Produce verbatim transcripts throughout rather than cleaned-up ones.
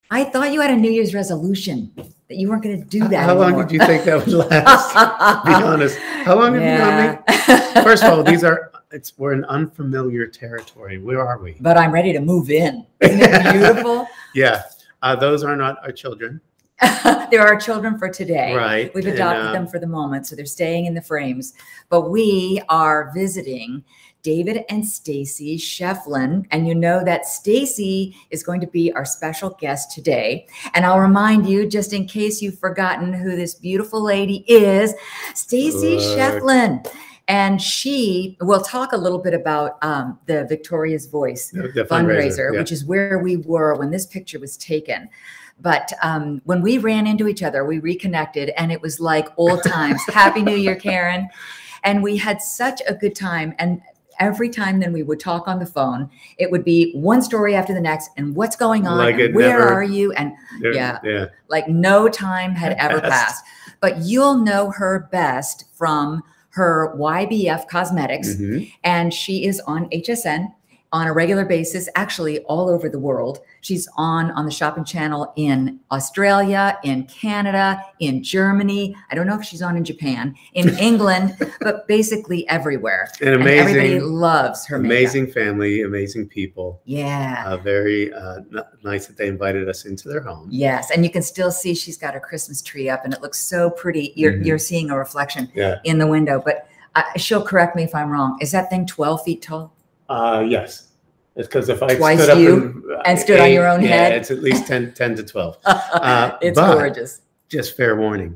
I thought you had a New Year's resolution that you weren't going to do that How anymore. long did you think that would last? Be honest. How long have Yeah. you known me? First of all, these are, it's, we're in unfamiliar territory. Where are we? But I'm ready to move in. Isn't it beautiful? Yeah. Uh, those are not our children. They're our children for today. Right. We've adopted and, um, them for the moment, so they're staying in the frames. But we are visiting David and Stacey Schieffelin, and you know that Stacey is going to be our special guest today. And I'll remind you, just in case you've forgotten who this beautiful lady is, Stacey Schieffelin. And she will talk a little bit about um, the Victoria's Voice the, the fundraiser, fundraiser yeah. which is where we were when this picture was taken. But um, when we ran into each other, we reconnected, and it was like old times. Happy New Year, Karen. And we had such a good time. And every time then we would talk on the phone, it would be one story after the next, and what's going on, like and where never, are you? And yeah, yeah, like no time had ever Best. passed. But you'll know her best from her Y B F Cosmetics, mm-hmm. and she is on H S N on a regular basis, actually all over the world. She's on on the shopping channel in Australia, in Canada, in Germany. I don't know if she's on in Japan, in England, but basically everywhere. And amazing, and everybody loves her amazing makeup. family, amazing people. Yeah. Uh, very uh, nice that they invited us into their home. Yes, and you can still see she's got her Christmas tree up, and it looks so pretty. You're mm-hmm. you're seeing a reflection yeah. in the window, but uh, she'll correct me if I'm wrong. Is that thing twelve feet tall? Uh, yes. It's because if I Twice stood you up and, uh, and stood eight, on your own yeah, head, it's at least ten, ten to twelve. Uh, it's but gorgeous. Just fair warning,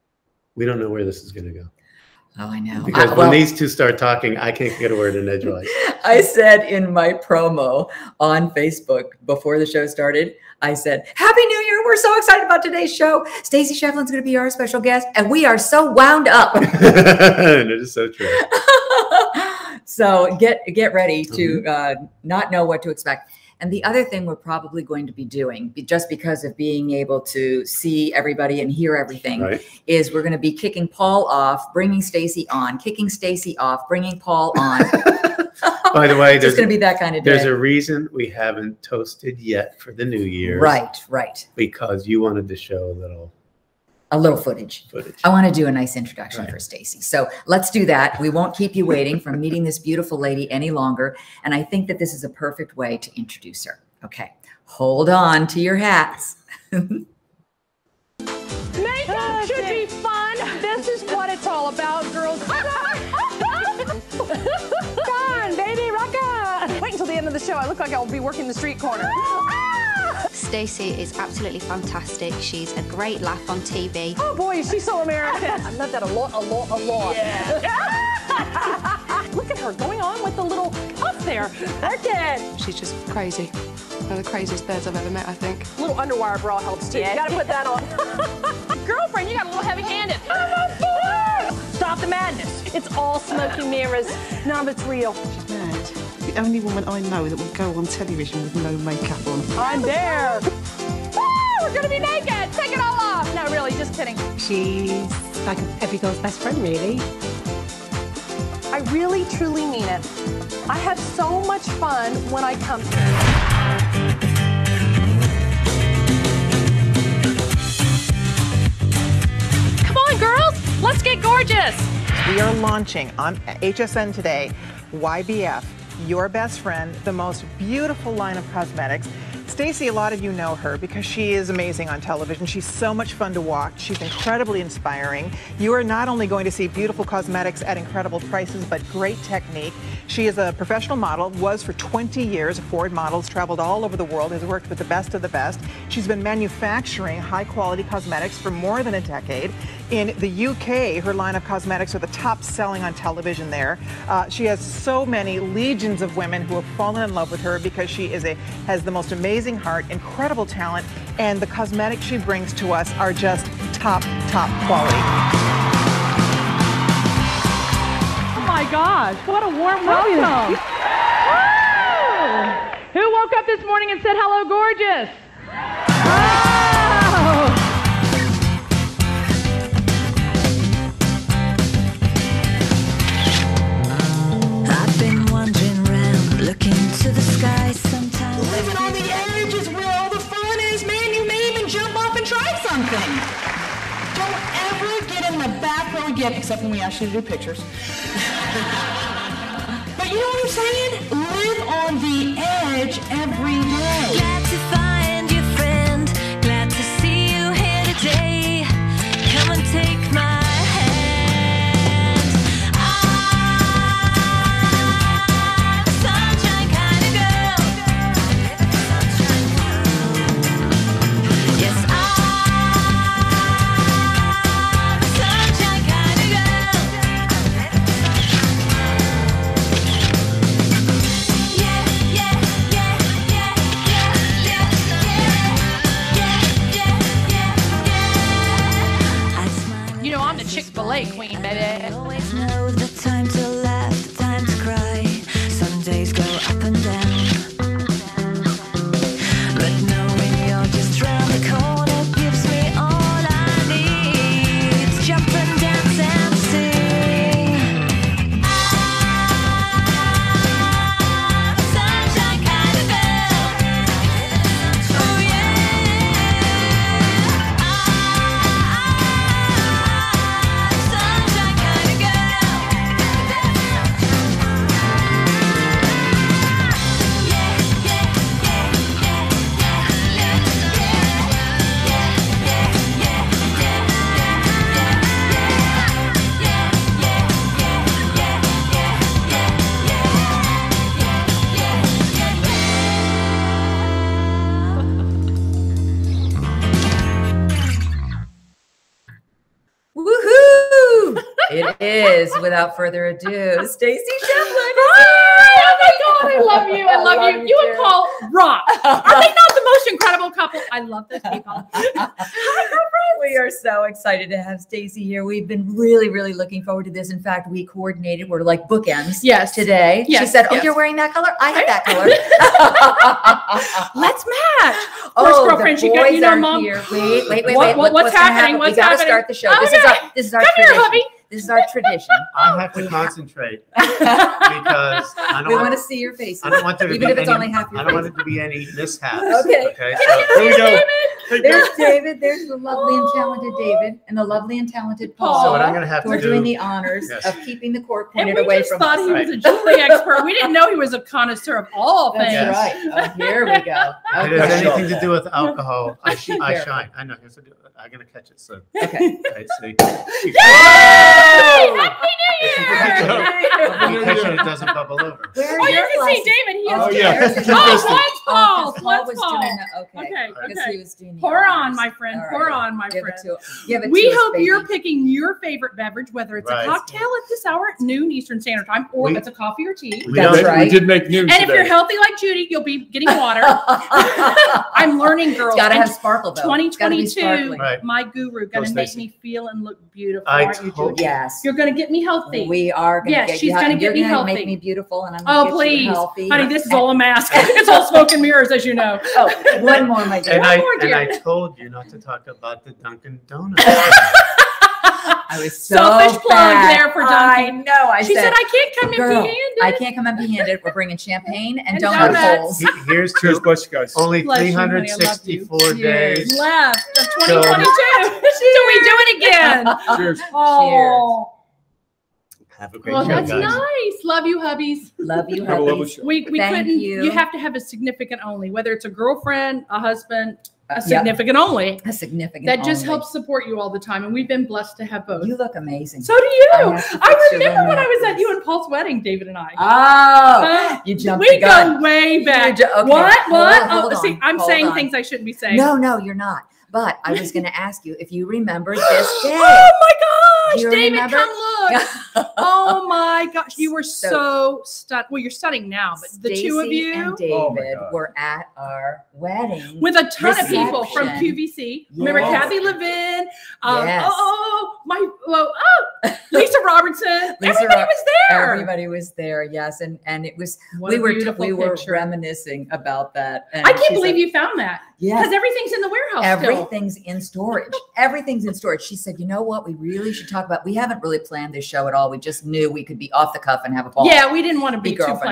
we don't know where this is going to go. Oh, I know. Because I, when well, these two start talking, I can't get a word in edgewise. I said in my promo on Facebook before the show started, I said, Happy New Year. We're so excited about today's show. Stacey Schieffelin's going to be our special guest, and we are so wound up. It is so true. So get get ready to mm-hmm. uh, not know what to expect. And the other thing we're probably going to be doing, just because of being able to see everybody and hear everything, right. is we're going to be kicking Paul off, bringing Stacey on, kicking Stacey off, bringing Paul on. By the way, there's going to be that kind of day. There's a reason we haven't toasted yet for the New Year. Right, right. Because you wanted to show a little... A little footage. footage. I want to do a nice introduction right. for Stacey. So let's do that. We won't keep you waiting from meeting this beautiful lady any longer. And I think that this is a perfect way to introduce her. Okay. Hold on to your hats. Makeup should be fun. This is what it's all about, girls. Come on, baby, rock on. Wait until the end of the show. I look like I'll be working the street corner. Stacey is absolutely fantastic. She's a great laugh on T V. Oh boy, is she so American. I love that a lot, a lot, a lot. Yeah. Look at her going on with the little puff there. Okay. She's just crazy. One of the craziest birds I've ever met, I think. A little underwire bra helps too. Yeah. You gotta put that on. Girlfriend, you got a little heavy-handed. Stop the madness. It's all smoky mirrors. None of it's real. She's mad. The only woman I know that would go on television with no makeup on. I'm there. Woo! We're gonna be naked. Take it all off. No, really, just kidding. She's like every girl's best friend, really. I really, truly mean it. I have so much fun when I come here. Come on, girls. Let's get gorgeous. We are launching on H S N today, Y B F, Your Best Friend, the most beautiful line of cosmetics. Stacey, a lot of you know her because she is amazing on television. She's so much fun to watch. She's incredibly inspiring. You are not only going to see beautiful cosmetics at incredible prices, but great technique. She is a professional model, was for twenty years, Ford models, traveled all over the world, has worked with the best of the best. She's been manufacturing high-quality cosmetics for more than a decade. In the U K, her line of cosmetics are the top selling on television there. Uh, she has so many legions of women who have fallen in love with her because she is a has the most amazing heart, incredible talent, and the cosmetics she brings to us are just top, top quality. Oh my gosh, what a warm welcome. Who woke up this morning and said, hello, gorgeous? Oh. I've been wandering around, looking to the sky sometimes. Living on the edge is where all the fun is, man. You something. Don't ever get in the back row again, except when we ask you to do pictures. But you know what I'm saying? Live on the edge every day. Glad to find you, friend. Glad to see you here today. Come and take my hand. I'm a sunshine kind of girl. Yes, I'm a sunshine kind of girl. Yeah, yeah, yeah, yeah, yeah, yeah, yeah, yeah, yeah, yeah. I smile. You know, I'm the Chick-fil-A queen, baby. I always know the time to laugh, the time to cry. Some days go up and down. But knowing you're just round the corner gives me all I need. Jump and dance and sing. I'm a sunshine kind of girl. Oh yeah. I'm a sunshine kind of girl. Yeah, yeah, yeah, yeah, yeah, yeah, yeah, yeah, Woohoo! It is, without further ado, Stacey Schieffelin. Oh my God, I love you. I love, love you. you You too. and Paul rock. Are they not the most incredible couple? I love those people. Hi, girlfriend. We are so excited to have Stacey here. We've been really, really looking forward to this. In fact, we coordinated. We're like bookends. Yes. Today. Yes, She said, "Oh, yes. you're wearing that color. I have that color." Let's match. Of Oh, course, the girlfriend, you got, boys you know, are Mom. here. Wait, wait, wait, What- wait. what- what's gonna happening? happen? What's we gotta happening? start the show. This Okay. is our. This is our Come here, tradition. hubby. This is our tradition. I have to concentrate because I don't We want want to see your faces. I don't want there to even be if it's any, only half your I don't face. want it to be any mishaps. Okay. Okay. So Here we go. There's David. There's the lovely and talented David, and the lovely and talented Paul. So what I'm going to have who are to do. doing the honors Yes. of keeping the cork And pointed we away just from thought us. he was a jewelry expert. We didn't know he was a connoisseur of all That's things. Yes. right. Oh, here we go. If it Okay. has anything to do with alcohol, I, Be I careful. shine. I know. Here's the deal. I'm going to catch it soon. Okay. Right, see. Yay! Happy New If you Year! catch it, if you catch it, it doesn't bubble over. Where Oh, are you your can glasses? see David. He has Oh, two. yeah. There's his Oh, glasses. one's Oh, Paul. 'cause Paul One's was Paul. doing the, okay. Okay, Because okay. he was doing the Pour on, honors. my friend. All Pour right. on, my Give friend. it to Give it We to us, hope baby. you're picking your favorite beverage, whether it's Right. a cocktail at this hour at noon Eastern Standard Time, or We- if it's a coffee or tea. We That's don't- right. We did make news And if today. you're healthy like Judy, you'll be getting water. I'm learning, girls. It's got to And have sparkle, though. It's gotta be twenty twenty-two, sparkling. Right. my guru, gonna Go, make Stacey. me feel and look beautiful. I aren't you, told Judy? Yes. You're gonna get me healthy. We are going to Yes, get she's you gonna and get you're me gonna healthy. make me beautiful, and I'm Oh, going to get please. you healthy. Honey, this is all a mask. It's all smoke and mirrors, as you know. Oh, one more, my dear. And One I more, and dear. I told you not to talk about the Dunkin' Donuts. I was so Selfish plug bad. there for I Dunkin'. know. I She said, I can't come Girl, empty-handed. I can't come empty-handed. We're bringing champagne and, And donut donuts. holes. He- Here's Cheers, to bless you guys. only Bless you, three honey, I hundred love you. sixty-four Cheers. days. Left of twenty twenty-two. Till we do it again. Cheers. Oh, Have a great well, show, that's guys. nice. Love you, hubbies. Love you, Have a lovely hubbies. show. We, we Thank couldn't, you. you. have to have a significant only, whether it's a girlfriend, a husband, Uh, a yep. significant only. A significant That just only. helps support you all the time. And we've been blessed to have both. You look amazing. So do you. I I, have to fix your remember when I room was at after you this. and Paul's wedding, David and I. Oh, Uh, you jumped we the gun. go way back. ju- okay, What? hold- What? hold oh, see, on, I'm hold saying on. things I shouldn't be saying. No, no, you're not. But I was going to ask you if you remember this day. Oh my gosh, You David, remember? come look. Oh my gosh, you were So- so stunned. Well, you're stunning now, but the two of Stacey you and Oh my David God. were at our wedding. with a ton of people from reception. Q V C. Remember Yes. Kathy Levin? Um, Yes. oh, oh, my, oh, oh, Lisa Robertson. Lisa Everybody Ro- was there. Everybody was there, yes, and and it was What we a were beautiful we were picture. reminiscing about that. And I can't she believe said, you found that Yes, because everything's in the warehouse still. everything's in storage. Everything's in storage. She said, "You know what? We really should talk about. We haven't really planned this show at all. We just knew we could be off the cuff and have a ball." Yeah, we didn't want to be, Be too girlfriends. planned.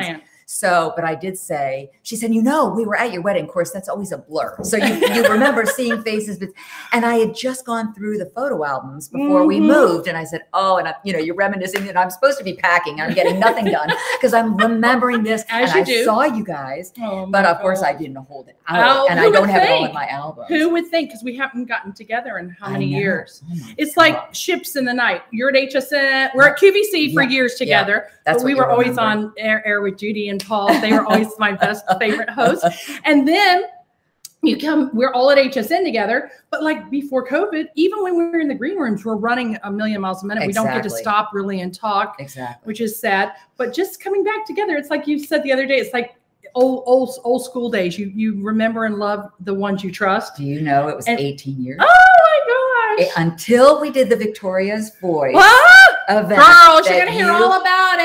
So, but I did say, she said, you know, we were at your wedding. Of course, that's always a blur. So you, you remember seeing faces, but, and I had just gone through the photo albums before mm-hmm. we moved. And I said, oh, and I, you know, you're reminiscing that I'm supposed to be packing. I'm getting nothing done because I'm remembering this. As and you I do. saw you guys, oh but of course God. I didn't hold it out. Oh, and I don't have think? it all in my albums. Who would think? Because we haven't gotten together in how many years? Oh it's God. like ships in the night. You're at H S N. We're at Q V C for yeah. years together. Yeah. That's but we were always on air, air with Judy and Paul. They were always my best favorite hosts. And then you come, we're all at H S N together. But like before COVID, even when we were in the green rooms, we're running a million miles a minute. Exactly. We don't get to stop really and talk, exactly. which is sad. But just coming back together, it's like you said the other day, it's like old old old school days. You you remember and love the ones you trust. Do you know it was and, eighteen years? Oh my gosh! It, until we did the Victoria's Voice what? event. Girl, you're gonna hear all about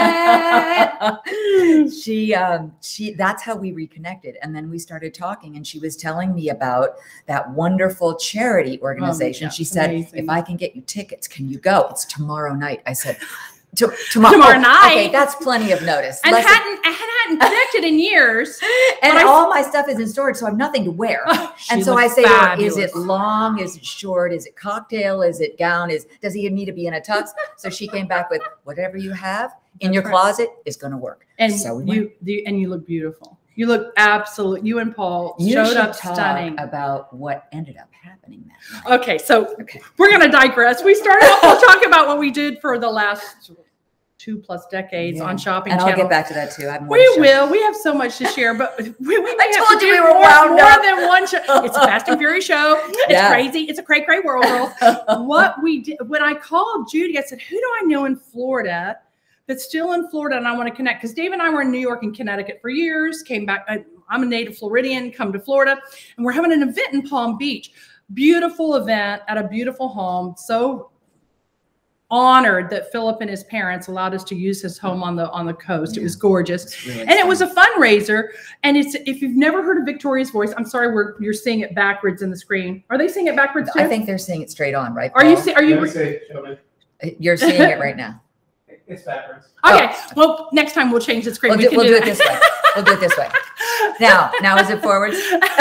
it. she um she that's how we reconnected, and then we started talking, and she was telling me about that wonderful charity organization. Oh, yeah, she said, amazing. if I can get you tickets, can you go? It's tomorrow night. I said, To, tomorrow, tomorrow oh, night. Okay, that's plenty of notice. And Less hadn't I hadn't connected in years. And I, all my stuff is in storage, so I have nothing to wear. Oh, and so I say, to her, is fabulous. it long? Is it short? Is it cocktail? Is it gown? Is does he need to be in a tux? So she came back with whatever you have in That's your right. closet is going to work. And so we you, you and you look beautiful. You look absolute. You and Paul you showed should up talk stunning. about what ended up happening that night. Okay, so Okay. we're gonna digress. We started off. We'll talk about what we did for the last two plus decades Yeah. on Shopping And Channel. I'll get back to that too. I have more We to show. will. We have so much to share, but we, we may I have told to you do we were more, wound more up. than one show. It's a Fast and Furious show. It's Yeah. crazy. It's a cray cray world, girls. What we did when I called Judy, I said, "Who do I know in Florida that's still in Florida and I want to connect?" Because Dave and I were in New York and Connecticut for years. Came back. I, I'm a native Floridian. Come to Florida, and we're having an event in Palm Beach. Beautiful event at a beautiful home. So honored that Philip and his parents allowed us to use his home on the on the coast. Yeah. It was gorgeous. Really and fun. It was a fundraiser. And it's if you've never heard of Victoria's Voice, I'm sorry, we're you're seeing it backwards in the screen. Are they seeing it backwards too? I think they're seeing it straight on, right? Are Paul? you see, are you say, show me. You're seeing it right now. It's backwards. Okay. Oh. Well, next time we'll change the screen. We'll, we do, can we'll do, do it this way. We'll do it this way. Now, now is it forwards?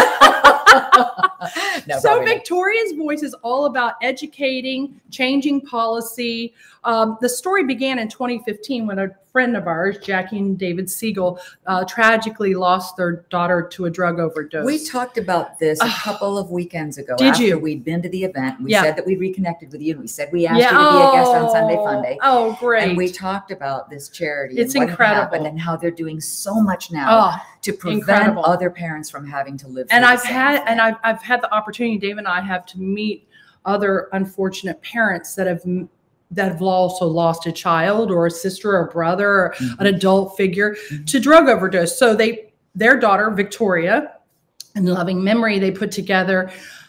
No, so probably not. Victoria's Voice is all about educating, changing policy. Um, the story began in twenty fifteen when a friend of ours, Jackie and David Siegel, uh, tragically lost their daughter to a drug overdose. We talked about this a couple of weekends ago. Did after you? We'd been to the event. We Yeah. said that we reconnected with you. And we said we asked Yeah. you to be a guest on Sunday Oh, Funday. Oh, great. And we talked about this charity. It's and what incredible. happened and how they're doing so much now Oh, to prevent incredible. other parents from having to live. And through I've the same had thing. and I've, I've had the opportunity, Dave and I have to meet other unfortunate parents that have that have also lost a child or a sister or a brother or Mm-hmm. an adult figure Mm-hmm. to drug overdose. So they their daughter, Victoria, in loving memory, they put together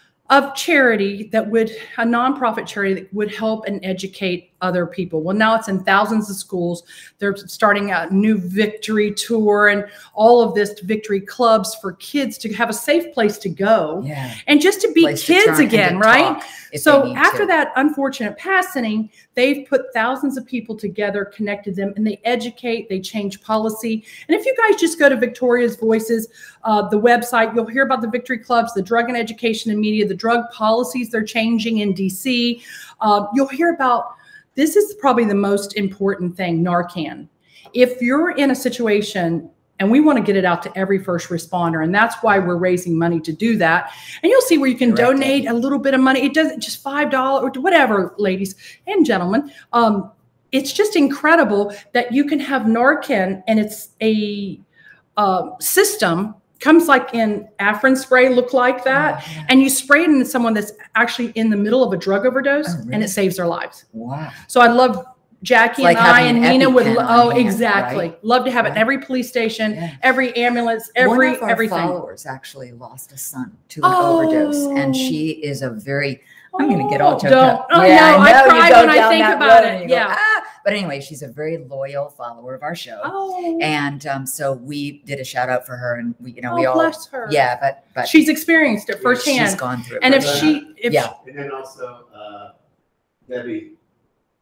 a charity that would, a nonprofit charity that would help and educate other people. Well, now it's in thousands of schools. They're starting a new victory tour and all of this victory clubs for kids to have a safe place to go. Yeah. And just to be Place to kids turn and again, to right? talk if So they need after to. that unfortunate passing, they've put thousands of people together, connected them, and they educate, they change policy. And if you guys just go to Victoria's Voices, uh, the website, you'll hear about the victory clubs, the drug and education and media, the drug policies they're changing in D C. Uh, you'll hear about, this is probably the most important thing, Narcan. If you're in a situation, and we want to get it out to every first responder, and that's why we're raising money to do that. And you'll see where you can Correct. donate a little bit of money. It doesn't just five dollars or whatever, ladies and gentlemen. Um, it's just incredible that you can have Narcan, and it's a uh, system, comes like in Afrin spray, look like that. Oh, yeah. And you spray it into someone that's actually in the middle of a drug overdose, Oh, really? and it saves their lives. Wow. So I love Jackie It's like and I having and an Nina would, EpiPen on oh, hand, exactly. right? Love to have it in Right. every police station, Yeah. every ambulance, every, One of our everything. followers actually lost a son to an Oh. overdose, and she is a very. I'm going to get all Oh, choked don't. up. Oh, Yeah, no, I know, you cry go when I down think that about road it. and you go, Yeah. "Ah." But anyway, she's a very loyal follower of our show, Oh, and um, so we did a shout out for her, and we, you know, oh we all, bless her. yeah, but but She's experienced it firsthand. she's gone through it. And if firsthand. she, if Yeah. And then also uh, Debbie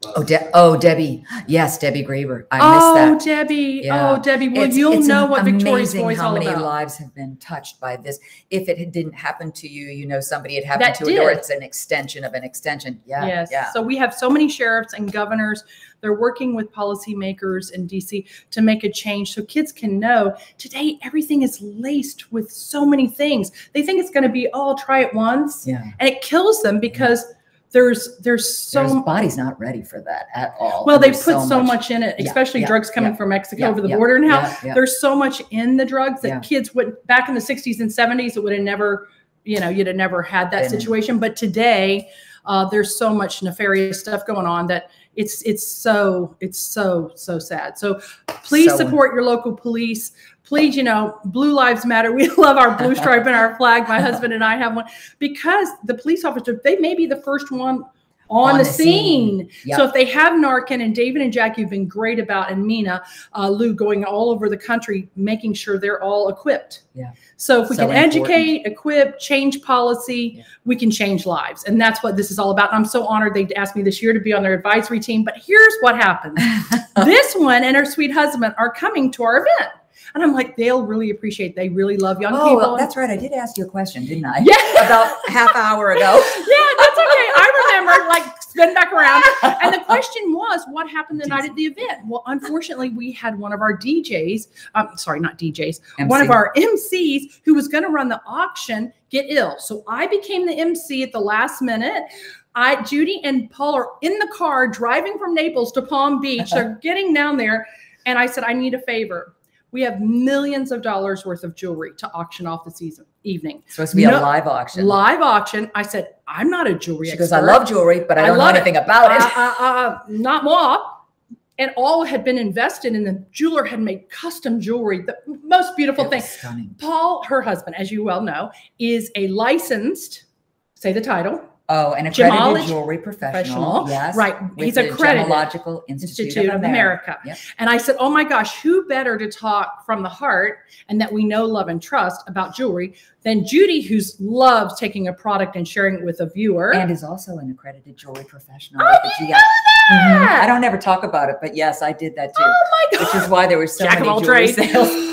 Oh, De oh, Debbie. Yes, Debbie Graber. I oh, missed that. Debbie. Yeah. Oh, Debbie. Well, It's, you'll it's know what Victoria's amazing Voice how all many about. lives have been touched by this. If it didn't happen to you, you know somebody it happened That to, or did. it's an extension of an extension. Yeah. Yes. Yeah. So we have so many sheriffs and governors. They're working with policymakers in D C to make a change so kids can know today everything is laced with so many things. They think it's going to be, oh, I'll try it once. Yeah. And it kills them because there's there's so Their body's not ready for that at all. well, And they there's put so much, in it, Yeah, especially yeah, drugs coming yeah, from Mexico yeah, over the yeah, border and how yeah, yeah. there's so much in the drugs that Yeah. kids would back in the sixties and seventies, it would have never, you know, you'd have never had that Been in. situation. But today, uh, there's so much nefarious stuff going on that it's it's so it's so so sad. So please So- support your local police. Please, you know, Blue Lives Matter. We love our blue stripe and our flag. My husband and I have one because the police officer, they may be the first one on, On the, the scene. scene. Yep. So if they have Narcan, and David and Jackie have been great about, and Mina, uh, Lou, going all over the country, making sure they're all equipped. Yeah. So if we So can educate, equip, change policy, Yeah. we can change lives. And that's what this is all about. And I'm so honored they asked me this year to be on their advisory team. But here's what happens. This one and her sweet husband are coming to our event. And I'm like, they'll really appreciate, they really love young Oh, people. that's right. I did ask you a question, didn't I? Yeah. About half hour ago. Yeah, that's okay. I remember, like, spin back around. And the question was, what happened the night at the event? Well, unfortunately, we had one of our D Js, um, sorry, not D Js, M C. one of our M Cs who was going to run the auction get ill. So I became the M C at the last minute. I, Judy and Paul are in the car driving from Naples to Palm Beach. They're getting down there. And I said, I need a favor. We have millions of dollars worth of jewelry to auction off this season, evening. It's supposed to be No- a live auction. Live auction. I said, I'm not a jewelry She expert. goes, I love jewelry, but I I don't know love it. anything about it. Uh, uh, uh, not moi. And all had been invested in the jeweler had made custom jewelry, the most beautiful It thing. was stunning. Paul, her husband, as you well know, is a licensed, say the title, Oh, an accredited Gemology jewelry professional. professional. Yes. Right. with He's the accredited. Gemological Institute, Institute of of America. America. Yep. And I said, oh my gosh, who better to talk from the heart and that we know, love, and trust about jewelry than Judy, who's loves taking a product and sharing it with a viewer. And is also an accredited jewelry professional. Oh, with the you G I. know Mhm. that! I don't ever talk about it, but yes, I did that too. Oh my God. Which is why there were so Jack of many all jewelry trades. sales.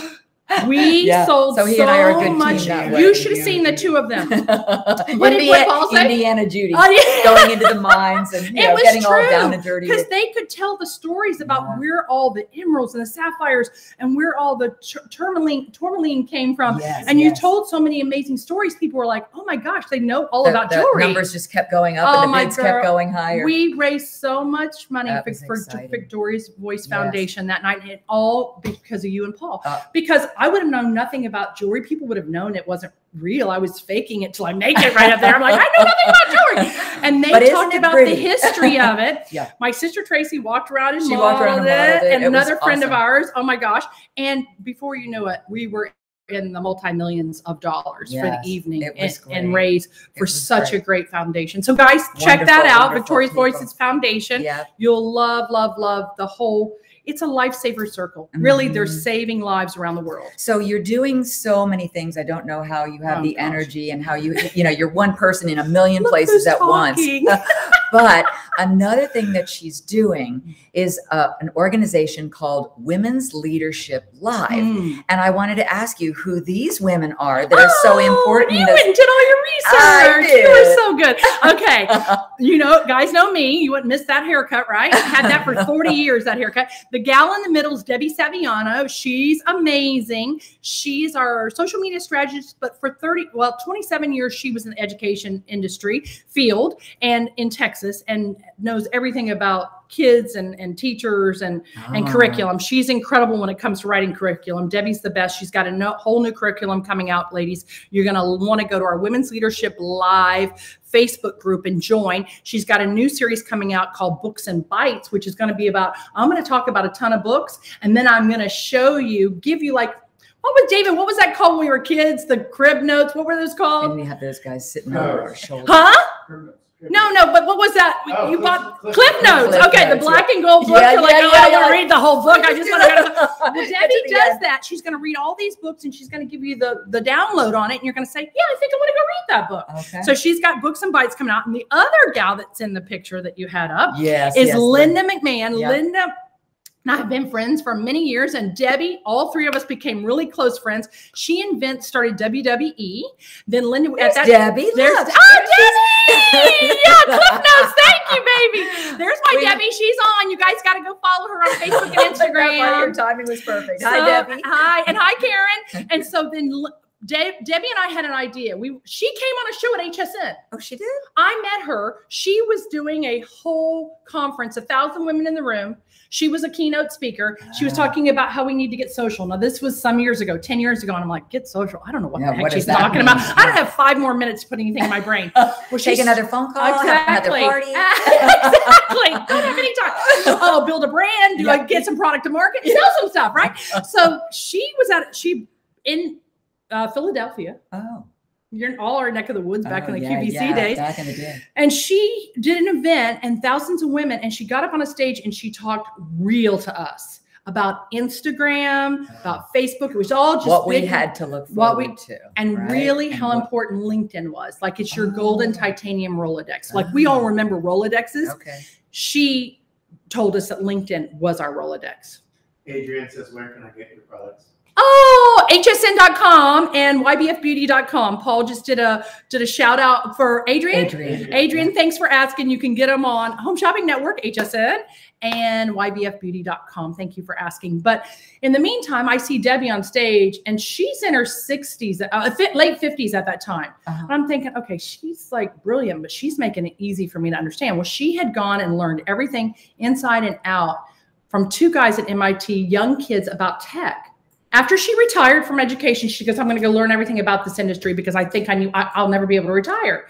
We Yeah. sold So he so and I are a good team much. that way. You should have seen the two of them. What did what Indiana, Paul say? Indiana Judy Oh, yeah. going into the mines and you It know, was getting all true, down and dirty. because they could tell the stories about Yeah. where all the emeralds and the sapphires and where all the tur- tourmaline tourmaline came from. Yes, and you yes. told so many amazing stories. People were like, "Oh my gosh, they know all the, about the jewelry." numbers just kept going up Oh, and the my bids girl. kept going higher. We raised so much money That for, was for exciting. Victoria's Voice Yes. Foundation that night, and all because of you and Paul. Uh, because I would have known nothing about jewelry. People would have known it wasn't real. I was faking it till I make it right up there. I'm like, I know nothing about jewelry. And they But isn't talked it about pretty? the history of it. Yeah. My sister Tracy walked around and She modeled, walked around and modeled it. and It was another friend of awesome. ours. Oh my gosh. And before you know it, we were in the multi-millions of dollars for Yes, the evening it and, was and great. raise for was such great. a great foundation. So guys, check that Wonderful, out. wonderful Victoria's people. Voices Foundation. Yeah. You'll love, love, love the whole. It's a lifesaver circle. Really, they're Mhm. saving lives around the world. So you're doing so many things. I don't know how you have Oh, the gosh. energy and how you, you know, you're one person in a million Look places who's at talking. once. But another thing that she's doing is uh, an organization called Women's Leadership Live. Mm. And I wanted to ask you who these women are that are so Oh, important. You that- went and did all your I research. You were did. so good. Okay. You know, guys know me. You wouldn't miss that haircut, right? Had that for forty years, that haircut. The gal in the middle is Debbie Saviano. She's amazing. She's our social media strategist, but for thirty, well, twenty-seven years, she was in the education industry field and in Texas and knows everything about kids and, and teachers and, and Ah. curriculum. She's incredible when it comes to writing curriculum. Debbie's the best. She's got a no, whole new curriculum coming out, ladies. You're going to want to go to our Women's Leadership Live Facebook group and join. She's got a new series coming out called Books and Bites, which is going to be about, I'm going to talk about a ton of books, and then I'm going to show you, give you like, what was David, what was that called when we were kids? The crib notes, what were those And called? we have those guys sitting over our shoulders. Huh? No, no, but what was that? Oh, you Cliff- bought Cliff- Cliff Notes. Cliff okay, the Notes, black yeah. and gold book. Yeah, You're like, yeah, oh, yeah, I don't want yeah. to read the whole book. I just want to go to the. Well, Get to Debbie the does end. that. She's going to read all these books and she's going to give you the, the download on it. And you're going to say, yeah, I think I want to go read that book. Okay. So she's got Books and Bites coming out. And the other gal that's in the picture that you had up Yes, is yes, Linda McMahon. Yep. Linda and I have been friends for many years, and Debbie, all three of us became really close friends. She invent started W W E. Then Linda There's at that Debbie. There's Look. oh Debbie, yeah, Cliff Notes. Thank you, baby. There's my We- Debbie. She's on. You guys got to go follow her on Facebook and Your Instagram. timing was perfect. So- Hi, Debbie. Hi, and hi, Karen. And so then L- Deb, Debbie and I had an idea. We she came on a show at H S N. Oh, she did? I met her. She was doing a whole conference, a thousand women in the room. She was a keynote speaker. She was talking about how we need to get social. Now, this was some years ago, ten years ago. And I'm like, get social. I don't know what Yeah, the heck what she's does that talking mean? about. I don't have five more minutes to put anything in my brain. Well, Take she's- another phone call. Have Exactly. another party. exactly. Don't have any time. Oh, build a brand. Do I Yeah. get some product to market? Sell some stuff, right? So she was at she in uh, Philadelphia. Oh. You're in all our neck of the woods back Oh, in the yeah, Q V C yeah, days. Back in the day. And she did an event and thousands of women, and she got up on a stage and she talked real to us about Instagram, about Facebook. It was all just What we big- had to look what forward we- to. and right? really And how what- important LinkedIn was. Like it's your Oh. golden titanium Rolodex. Like we all remember Rolodexes. Okay. She told us that LinkedIn was our Rolodex. Adrian says, where can I get your products? Oh, H S N dot com and Y B F beauty dot com. Paul just did a did a shout out for Adrian. Adrian. Adrian, thanks for asking. You can get them on Home Shopping Network, H S N, and Y B F beauty dot com. Thank you for asking. But in the meantime, I see Debbie on stage, and she's in her sixties, uh, fi- late fifties at that time. Uh-huh. And I'm thinking, okay, she's like brilliant, but she's making it easy for me to understand. Well, she had gone and learned everything inside and out from two guys at M I T, young kids about tech. After she retired from education, she goes, I'm going to go learn everything about this industry because I think I knew I, I'll never be able to retire.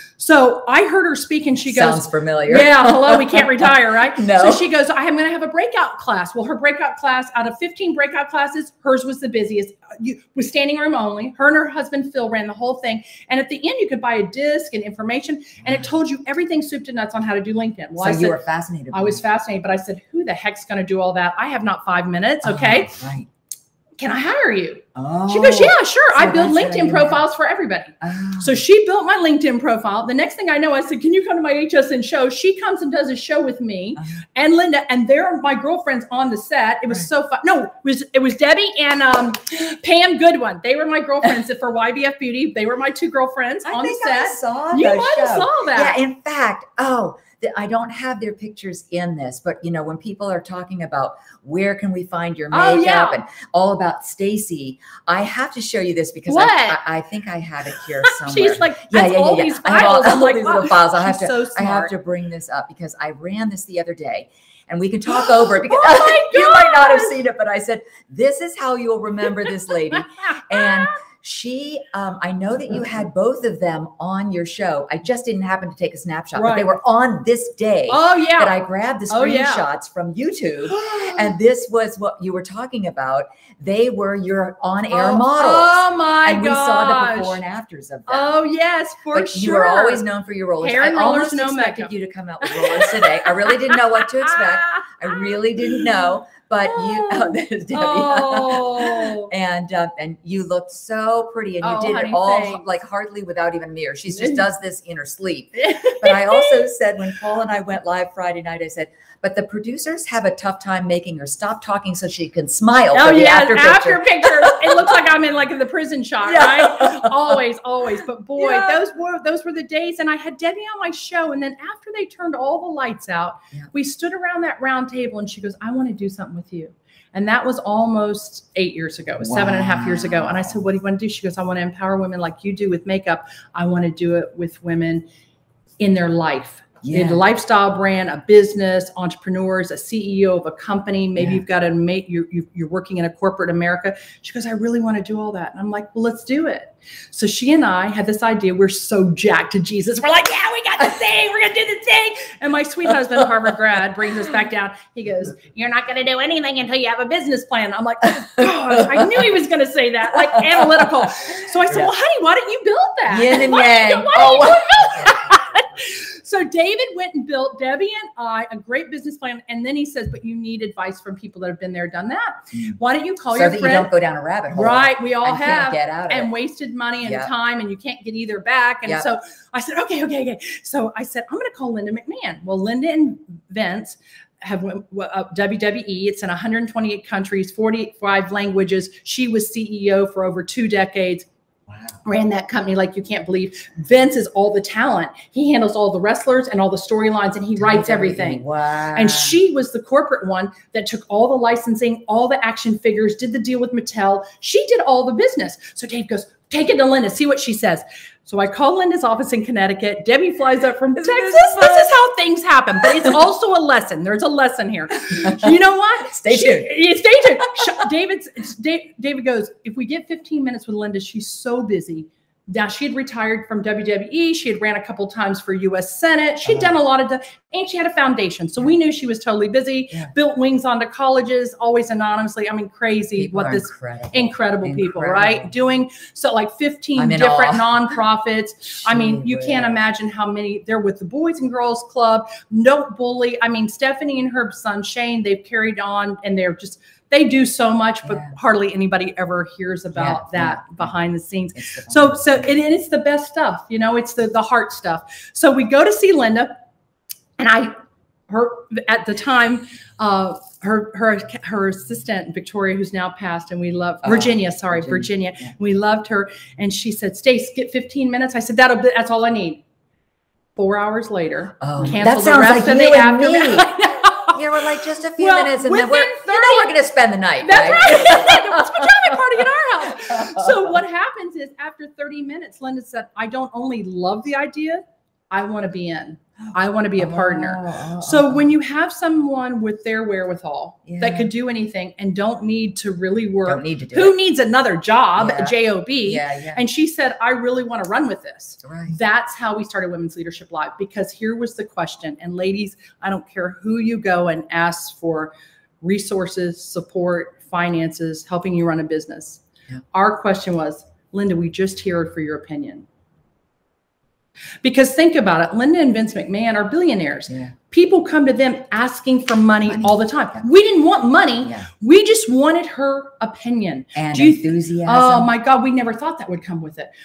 So I heard her speak and she goes, Sounds familiar. yeah, hello, we can't retire, right? No. So she goes, I'm going to have a breakout class. Well, her breakout class, out of fifteen breakout classes, hers was the busiest. You was standing room only. Her and her husband, Phil, ran the whole thing. And at the end, you could buy a disc and information, and it told you everything soup to nuts on how to do LinkedIn. Well, So I you said, were fascinated. I by was it. fascinated, but I said, who the heck's going to do all that? I have not five minutes. Okay. Oh, right. Can I hire you? Oh. She goes, yeah, sure. So I build that's what I LinkedIn knew. profiles for everybody. Oh. So she built my LinkedIn profile. The next thing I know, I said, can you come to my H S N show? She comes and does a show with me Uh-huh. and Linda, and they're my girlfriends on the set. It was Right. so fun. No, it was, it was Debbie and um, Pam Goodwin. They were my girlfriends for Y B F Beauty. They were my two girlfriends I on think the I set. saw You the might have show. saw that. Yeah, in fact, oh, the, I don't have their pictures in this, but you know, when people are talking about where can we find your makeup Oh, yeah. and all about Stacey, I have to show you this because What? I, I, I think I have it here somewhere. She's like, yeah, that's yeah, all yeah, these yeah. I have all, files. I'm all like, these wow, little files. I have she's to, so I have smart. to bring this up because I ran this the other day. And we can talk over it because Oh my you might not have gosh. seen it, but I said, this is how you'll remember this lady. And she, um, I know that you had both of them on your show. I just didn't happen to take a snapshot, but they Right. were on this day Oh, yeah. that I grabbed the Oh, yeah. screenshots from YouTube. And this was what you were talking about. They were your on-air oh, models. Oh, my and we gosh. saw the before and afters of them. Oh, yes, for but sure. you were always known for your rollers. Hair I and rollers, almost no expected makeup. you to come out with rollers today. I really didn't know what to expect. I really didn't know, but you, oh, there's Debbie. Oh. and um, and you looked so pretty, and you Oh, did honey, it all thanks. like hardly without even a mirror. She just does this in her sleep. But I also said when Paul and I went live Friday night, I said, but the producers have a tough time making her stop talking so she can smile. Oh for the yeah, after after, picture. picture. It looks like I'm in like in the prison shot, Yeah. right? Always, always. But boy, Yeah. those were those were the days. And I had Debbie on my show, and then after they turned all the lights out, Yeah. we stood around that round table, and she goes, "I want to do something with you." And that was almost eight years ago. It was seven and a half years ago. And I said, "What do you want to do?" She goes, "I want to empower women like you do with makeup. I want to do it with women in their life." Yeah. In a lifestyle brand, a business, entrepreneurs, a C E O of a company. Maybe Yeah. you've got a mate, you're, you're working in a corporate America. She goes, I really want to do all that. And I'm like, well, let's do it. So she and I had this idea. We're so jacked to Jesus. We're like, yeah, we got the thing. We're going to do the thing. And my sweet husband, Harvard grad, brings us back down. He goes, you're not going to do anything until you have a business plan. I'm like, oh, gosh, I knew he was going to say that, like analytical. So I said, Yeah. well, honey, why don't you build that? Yin and Why don't you- yang. why Oh, don't you build that? So David went and built Debbie and I a great business plan. And then he says, but you need advice from people that have been there, done that. Why don't you call so your that friend? you don't go down a rabbit hole. Right. We all and have can't get out of and it. wasted money and Yep. time, and you can't get either back. And Yep. so I said, okay, okay, okay. So I said, I'm going to call Linda McMahon. Well, Linda and Vince have uh, W W E. It's in one hundred twenty-eight countries, forty-five languages. She was C E O for over two decades. Wow. Ran that company like you can't believe. Vince is all the talent. He handles all the wrestlers and all the storylines, and he writes everything. Wow. And she was the corporate one that took all the licensing, all the action figures, did the deal with Mattel. She did all the business. So Dave goes, take it to Linda, see what she says. So I call Linda's office in Connecticut. Debbie flies up from Texas. This is how things happen, but it's also a lesson. There's a lesson here. You know what? Stay tuned. She, stay tuned. David's, Dave, David goes, if we get fifteen minutes with Linda, she's so busy. Now, she had retired from W W E. She had ran a couple times for U S Senate. She'd done a lot of, and she had a foundation. So we knew she was totally busy, Yeah. built wings onto colleges, always anonymously. I mean, crazy People what are this incredible. incredible people, Incredible. right? Doing so like fifteen I'm in different awe. nonprofits. I mean, you can't whiz. imagine how many. They're with the Boys and Girls Club, No Bully. I mean, Stephanie and her son Shane, they've carried on, and they're just, they do so much, but Yeah. hardly anybody ever hears about Yeah, that yeah. behind the scenes. It's the So, so it, it's the best stuff, you know, it's the, the heart stuff. So we go to see Linda, and I, her, at the time, uh, her, her, her assistant, Victoria, who's now passed, and we love Oh, Virginia, sorry, Virginia, Virginia. yeah. We loved her. And she said, Stace, get fifteen minutes. I said, that'll be, that's all I need. Four hours later, Oh, that canceled the sounds rest like of you the and afternoon. me. I know. You were like just a few Well, minutes, and then within we're, you know, we're going to spend the night. That's right? right. It's pajama party at our house. So what happens is after thirty minutes, Linda said, I don't only love the idea, I want to be in. I want to be a partner. Oh, So when you have someone with their wherewithal Yeah. that could do anything and don't need to really work, Don't need to do who it. needs another job, Yeah. a J O B? Yeah, yeah. And she said, I really want to run with this. Right. That's how we started Women's Leadership Live, because here was the question. And ladies, I don't care who you go and ask for resources, support, finances, helping you run a business. Yeah. Our question was, Linda, we just heard for your opinion. Because think about it, Linda and Vince McMahon are billionaires. Yeah. People come to them asking for money, Money. all the time. Yeah. We didn't want money. Yeah. We just wanted her opinion. And Do you- enthusiasm. Oh my God, we never thought that would come with it.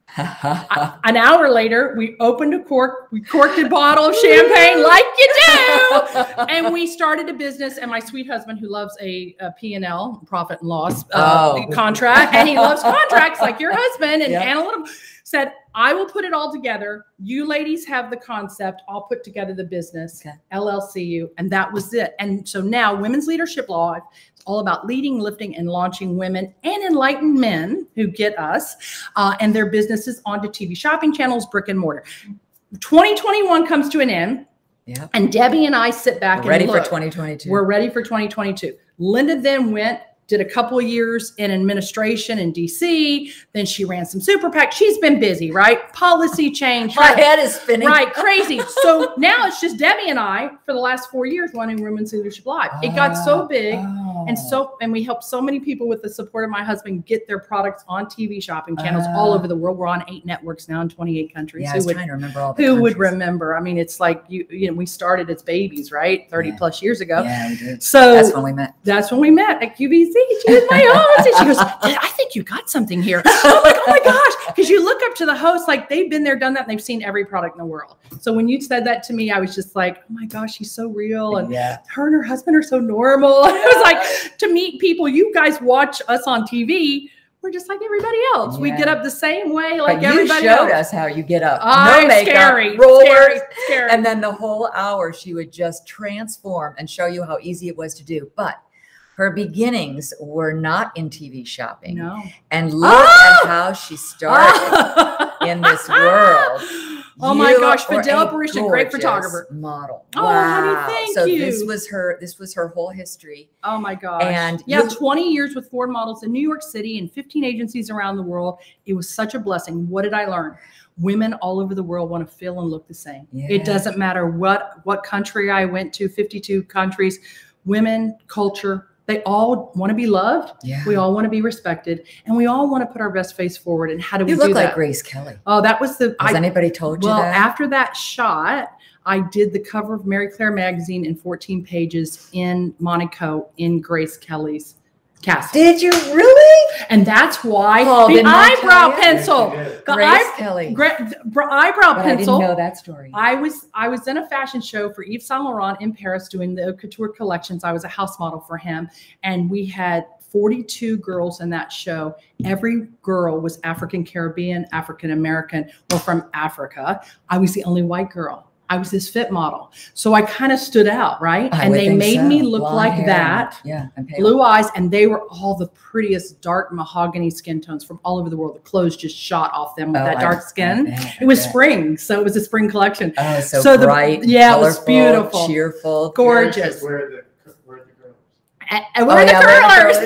I- an hour later, we opened a cork, we corked a bottle of champagne like you do, and we started a business. And my sweet husband, who loves a, a P and L, profit and loss uh, Oh. contract, and he loves contracts like your husband and Yeah. analytical, said, I will put it all together. You ladies have the concept. I'll put together the business, Okay. L L C U. And that was it. And so now Women's Leadership Live, it's all about leading, lifting, and launching women and enlightened men who get us uh, and their businesses onto T V shopping channels, brick and mortar. twenty twenty-one comes to an end. Yeah. And Debbie and I sit back We're ready and for look. twenty twenty-two. We're ready for twenty twenty-two. Linda then went, did a couple of years in administration in D C. Then she ran some super PAC. She's been busy, right? Policy change. My head is spinning. Right, crazy. So now it's just Debbie and I for the last four years running Women's Leadership Live. It got so big. Oh. And so, and we helped so many people with the support of my husband get their products on T V shopping channels Uh, all over the world. We're on eight networks now in twenty-eight countries. Yeah, I Who was would, trying to remember all the who would countries. remember? I mean, it's like you, you know, we started as babies, right? thirty Yeah. plus years ago. Yeah, we did. So That's when we met. that's when we met at Q V C. She was my host. And she goes, I think you got something here. I'm like, oh my gosh. Because you look up to the host, like they've been there, done that, and they've seen every product in the world. So when you said that to me, I was just like, oh my gosh, she's so real. And Yeah. her and her husband are so normal. It was like to meet people, you guys watch us on T V. We're just like everybody else. We Yeah. get up the same way like But you everybody showed else. us how you get up. Oh, no makeup, scary, rollers, scary, scary. and then the whole hour she would just transform and show you how easy it was to do. But her beginnings were not in T V shopping. No. And look Oh! at how she started in this world. Oh my You gosh, were Fidel a Barisha, great gorgeous photographer. Model. Oh, wow. honey, thank so you. this was her. This was her whole history. Oh my gosh. And yeah, you- twenty years with Ford models in New York City and fifteen agencies around the world. It was such a blessing. What did I learn? Women all over the world want to feel and look the same. Yeah. It doesn't matter what, what country I went to, fifty-two countries, women, culture, they all want to be loved. Yeah. We all want to be respected. And we all want to put our best face forward. And how do we You do look that? like Grace Kelly. Oh, that was the, Has I, anybody told you well, that? after that shot, I did the cover of Mary Claire magazine in fourteen pages in Monaco in Grace Kelly's castle. Did you really? And that's why Oh, the didn't I eyebrow tell you? pencil, Yes, the Grace eye- Kelly. gra- br- eyebrow But pencil. I didn't know that story. I was I was in a fashion show for Yves Saint Laurent in Paris doing the haute couture collections. I was a house model for him, and we had forty-two girls in that show. Every girl was African Caribbean, African American, or from Africa. I was the only white girl. I was this fit model, so I kind of stood out, right? I and would they think made so. me look Blonde like hair that. and- yeah, and pale. Blue eyes, and they were all the prettiest dark mahogany skin tones from all over the world. The clothes just shot off them with Oh, that I- dark I skin. bet, It was I bet. spring, so it was a spring collection. Oh, so, So the- bright, yeah, it was colorful, beautiful. cheerful, Gorgeous. Where are the where are the girls? And, and where are Oh, the yeah, where are curlers? the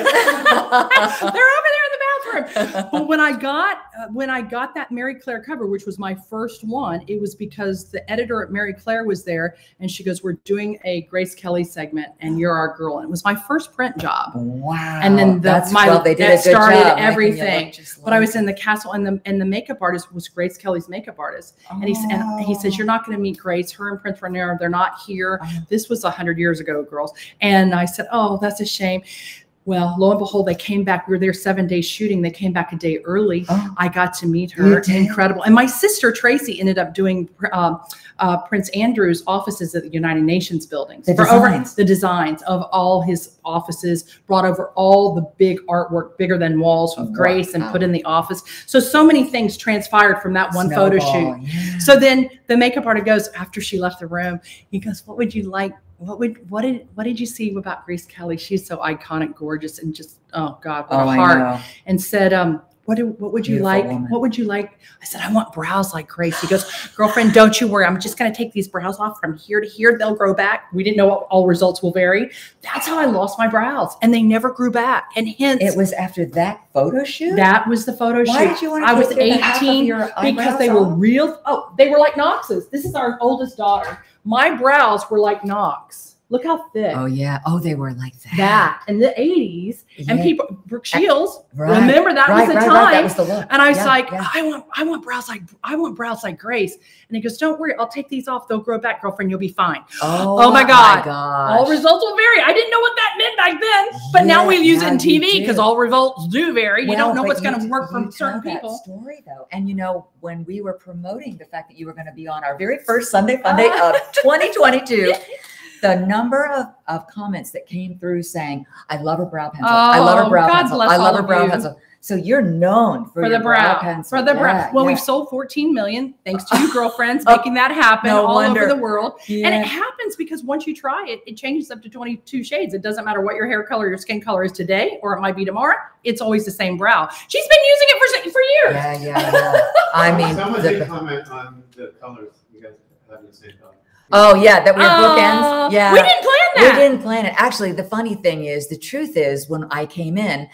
They're over there in the bathroom. But when I got uh, when I got that Mary Claire cover, which was my first one, it was because the editor at Mary Claire was there, and she goes, "We're doing a Grace Kelly segment, and you're our girl." And it was my first print job. Wow. And then the, That's, my well, they did that a good started job making you everything. look just But I like was in the castle, and the and the makeup artist was Grace Kelly's makeup artist. And he s- and he says, "You're not going to meet Grace. Her and Prince Rainier, they're not here. Uh-huh. This was a hundred years ago, girls." And I said, "Oh, that's a shame." Well, lo and behold, they came back. We were there seven days shooting. They came back a day early. Oh. I got to meet You her. did? Incredible. And my sister Tracy ended up doing um, uh, Prince Andrew's offices at the United Nations buildings. The For over designs. the designs of all his offices, brought over all the big artwork, bigger than walls, with Wow. Grace, and put in the office. So, so many things transpired from that one photo Snowball, shoot. yeah. So then the makeup artist goes, after she left the room, he goes, "What would you like? What would what did what did you see about Grace Kelly? She's so iconic, gorgeous, and just oh God, what Oh, a I heart." know. And said, um, what do, what would you Beautiful like? woman. What would you like? I said, "I want brows like Grace." He goes, "Girlfriend, don't you worry. I'm just going to take these brows off from here to here. They'll grow back." We didn't know what all results will vary. That's how I lost my brows, and they never grew back. And hence, It was after that photo shoot? that was the photo Why shoot. did you want to I was take the half of eighteen your because eyebrows they were off? real. Oh, they were like Knox's. This is our oldest daughter. My brows were like Knox. Look how thick. Oh, yeah. Oh, they were like that. That in the eighties, and Yeah. people, Brooke Shields, Right, remember that right, was the right, time. right. That was the look. And I was Yeah, like, yeah. I want, I want brows like, I want brows like Grace. And he goes, "Don't worry, I'll take these off. They'll grow back, girlfriend. You'll be fine." Oh, Oh my God. gosh. All results will vary. I didn't know what that meant back then, but now Yeah, we use now it in T you V because do. all results do vary. You Well, don't know but what's you going to t- work you for certain tell that people. story though, and you know when we were promoting the fact that you were going to be on our very first Sunday Funday of twenty twenty-two, the number of, of comments that came through saying, "I love her brow pencil. I love her Oh, brow God pencil. bless I love all her of brow you. pencil." So you're known for, For your the brow, pencil. for the brow. Yeah, Well, yeah. we've sold fourteen million thanks to you girlfriends Oh, making that happen no all wonder. over the world. And Yeah. it happens because once you try it, it changes up to twenty-two shades. It doesn't matter what your hair color, your skin color is today, or it might be tomorrow. It's always the same brow. She's been using it for, for years. Yeah, yeah, yeah. I mean, Someone the- did comment on the colors. You guys have the same color. oh yeah, that we were Uh, bookends. Yeah, We didn't plan We that. didn't plan it. Actually, the funny thing is, the truth is, when I came in,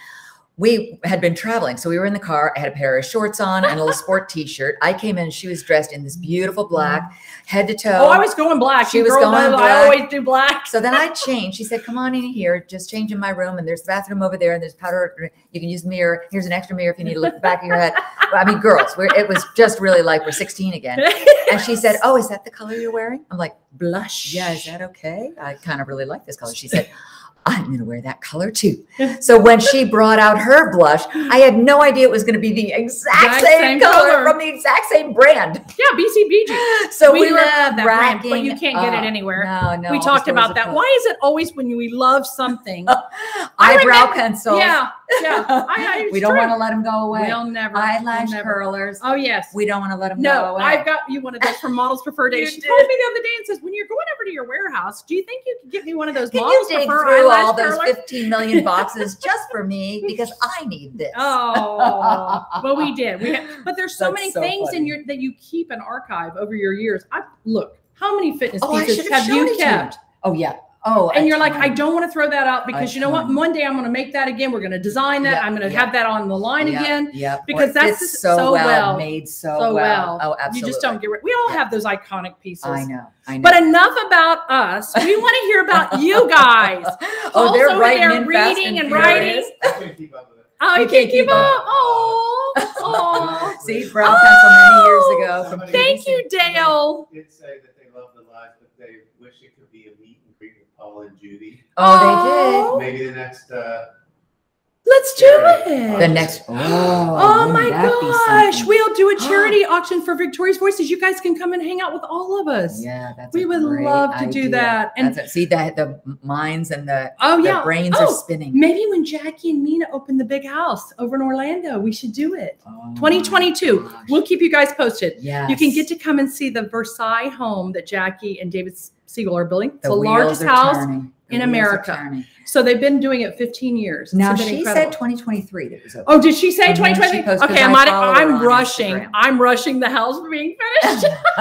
we had been traveling. So we were in the car. I had a pair of shorts on and a little sport t-shirt. I came in, she was dressed in this beautiful black, head to toe. Oh, I was going black. She You was girl going knows I black. always do black. So then I changed. She said, "Come on in here, just change in my room. And there's the bathroom over there, and there's powder. You can use the mirror. Here's an extra mirror if you need to look at the back of your head." Well, I mean, girls, we're, it was just really like we're sixteen again. And she said, "Oh, is that the color you're wearing?" I'm like, "Blush. Yeah, is that okay? I kind of really like this color." She said, "I'm going to wear that color too." So when she brought out her blush, I had no idea it was going to be the exact Exact same, same color, color. from the exact same brand. Yeah, B C B G. So We we, were love that brand, but racking you can't get it up. anywhere. No, no. we all the talked stores about are that. closed. Why is it always when we love something? Eyebrow remember- pencils. Yeah, yeah. I, I, it's we don't true. want to let them go away. We'll never. Eyelash we'll never. curlers. Oh yes. We don't want to let them go No, away. I've got you one of those from Models Preferred Day. You She did. told me the other day and says, "When you're going over to your warehouse, do you think you could get me one of those Can you Models dig Preferred through eyelash all those curlers?" fifteen million boxes just for me because I need this? Oh, but we did. We had, but there's so That's many so things in funny. your that you keep an archive over your years. I look, how many fitness Oh, I pieces should have shown you it to kept? Oh yeah. Oh, And a you're like, ton. I don't want to throw that out because A you know what? ton. One day I'm going to make that again. We're going to design that. Yep, I'm going to yep. have that on the line Yep, again. Yep. because Or that's fits just so, so well, well, made so, So well. well. Oh, absolutely. You just don't get rid. We all Yeah. have those iconic pieces. I know. I know. But enough about us. We want to hear about you guys. oh, Paul's they're over writing there in fast reading and furious. writing. I can't keep up with it. Oh, you You can't can't keep keep up. up. Oh, oh. See, brow pencil many years ago. From Thank you, P V C. Dale. Kids say that they love the live, but they wish it could be a meet and greet with Paul and Judy. Oh, they did. Maybe the next. Uh, Let's do it. The next. Oh, oh my gosh. Be we'll do a charity auction for Victoria's Voices. You guys can come and hang out with all of us. Yeah, that's we a would great love to idea. do that. And that's a, see that the minds and the, oh, the yeah. brains oh, are spinning. Maybe when Jackie and Mina open the big house over in Orlando, we should do it. Oh, twenty twenty-two. We'll keep you guys posted. Yes. You can get to come and see the Versailles home that Jackie and David Siegel are building. It's The the wheels largest are house turning. The in wheels are America. turning. So they've been doing it fifteen years. It's Now been she incredible. said twenty twenty-three that it was open. Oh, did she say And then twenty she twenty? posted- 'cause Okay, I I'm, follow her I'm on rushing. Instagram. I'm rushing the house being finished.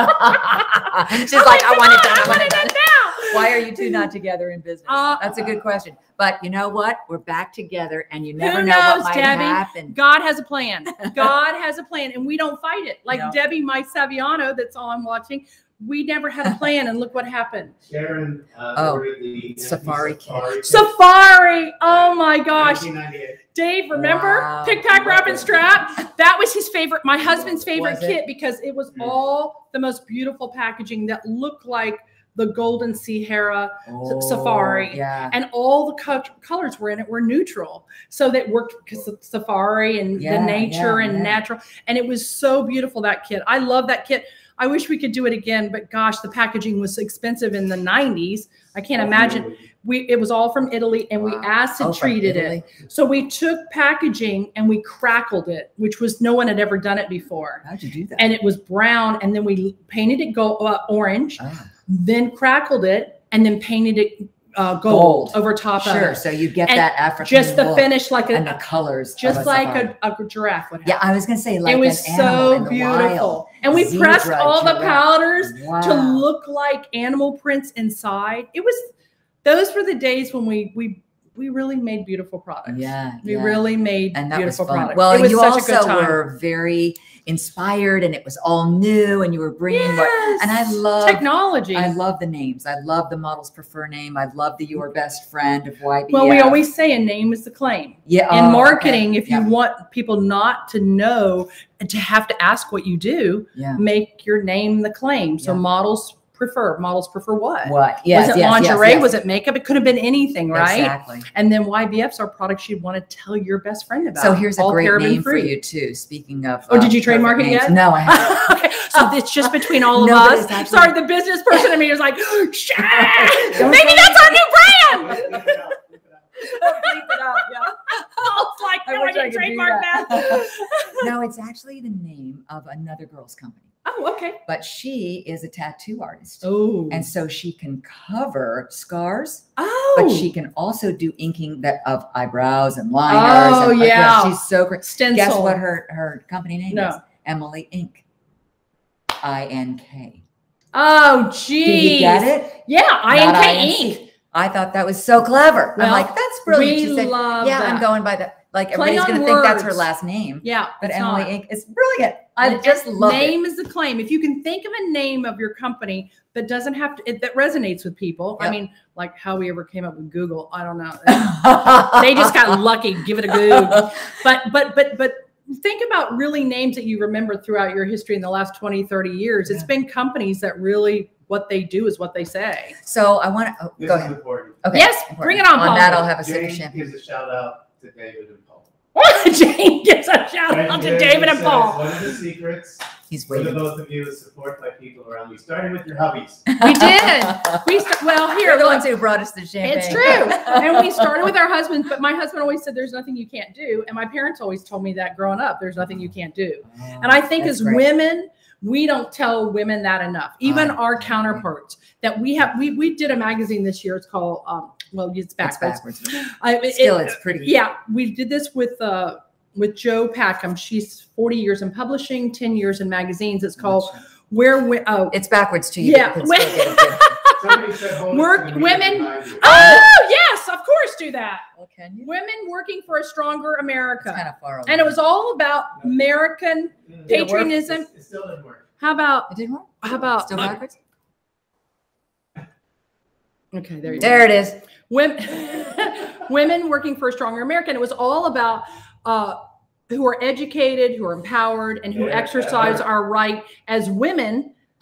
She's like, I want it done. I want it done. now. Why are you two not together in business? Uh, That's a good question. But you know what? We're back together, and you never Who know knows, what might Debbie? happen. God has a plan. God has a plan, and we don't fight it. Like No. Debbie, my Saviano, that's all I'm watching. We never had a plan, and look what happened. Sharon uh, Oh, ordered the Safari Safari. kit. Safari. Oh my gosh. nineteen ninety-eight. Dave, remember? Wow. Pick, pack, wrap, and strap. That was his favorite, my husband's favorite Was it? kit because it was all the most beautiful packaging that looked like the Golden Sierra Oh, Safari. Yeah. And all the co- colors were in it were neutral. So that worked because of safari and Yeah, the nature yeah, and yeah. natural. And it was so beautiful, that kit. I love that kit. I wish we could do it again, but gosh, the packaging was expensive in the nineties. I can't imagine. We It was all from Italy, and we Wow. acid Oh, from treated Italy. it. So we took packaging and we crackled it, which was no one had ever done it before. How'd you do that? And it was brown, and then we painted it gold, uh, orange, Ah. then crackled it, and then painted it uh, gold, Gold. over top of Sure. it. So you get And that African just the look finish, like and the a colors, just of a like safari. a, a giraffe would have. Yeah, I was gonna say like it was an animal so in the beautiful, wild. and we Zebra, pressed all the giraffe. powders Wow. to look like animal prints inside. It was those were the days when we we we really made beautiful products. Yeah, we yeah. really made and that beautiful was fun. products. Well, it was you such a good also time. were very inspired, and it was all new, and you were bringing what. And I Yes. love technology. I love the names. I love the models prefer name. I love the your best friend of Y B F. Well, we always say a name is the claim. yeah In oh, marketing, okay. if you Yeah. want people not to know and to have to ask what you do, Yeah. make your name the claim. So Yeah. models prefer. Models prefer what? What? Yes, was it yes, lingerie? yes, yes. Was it makeup? It could have been anything, right? Exactly. And then Y B Fs are products you'd want to tell your best friend about. So here's a all great paraben name for free. you too. Speaking of, Oh, uh, did you trademark perfect it names. yet? No, I haven't. Okay, so it's just between all of No, but us. it's actually- Sorry, the business person in me was like, "Shh, Don't maybe say that's our new brand." Leave it out, leave it out. Bleep it up, yeah. I was like, I no, I wish I can could do trademark that. that. No, it's actually the name of another girl's company, Oh, okay. but she is a tattoo artist. Oh, And so she can cover scars, oh, but she can also do inking that of eyebrows and liners. Oh, and, like, yeah. she's so great. stencil. Guess what her, her company name No. is? Emily Ink. I N K. Oh, geez. Did you get it? Yeah, I N Not K I N C. ink. I thought that was so clever. Well, I'm like, that's brilliant. we She said, love yeah, that. I'm going by the, like, Play everybody's on going to think that's her words. last name. Yeah, But it's Emily not. Ink is brilliant. I And- just and love name it. is the claim. If you can think of a name of your company that doesn't have to, it, that resonates with people. I Yep. mean, like how we ever came up with Google. I don't know. They just got lucky. Give it a Google. But, but, but, but think about really names that you remember throughout your history in the last twenty, thirty years. It's Yeah. been companies that really, what they do is what they say. So I want to, oh, This go is ahead. important. Okay. Yes, important. bring it on, On Paul. that, I'll have a sip of Jane champagne. gives a shout out to David and Paul. Jane gives a shout Right out to here, David it and says, Paul. One of the secrets He's for the waiting. both of you is support by people around you, starting with your hubbies. We did. We st- well here. You're the look, ones who brought us the champagne. It's true. And we started with our husbands, but my husband always said there's nothing you can't do. And my parents always told me that growing up, there's nothing you can't do. And I think That's as great. women, we don't tell women that enough. Even Oh, our okay. counterparts that we have, we, we did a magazine this year. It's called, um, well, it's It's backwards. backwards. I, it- Still, it- it's pretty. yeah, we did this with, uh, with Joe Packham. She's forty years in publishing, ten years in magazines. It's called Where, we, oh, It's backwards to you. Yeah. but you can still get it. Somebody said hold it Work- to the meter women- behind you. oh yes, of course do that. Well, can you? Women working for a stronger America. It's kind of far away. And it was all about American Mm. Did it work? patriotism. It, it still didn't work. How about, It didn't work? how about, Still backwards? okay, there you There go. it is. Women, women working for a stronger America. And it was all about uh, who are educated, who are empowered, and who Yeah, exercise yeah. our right as women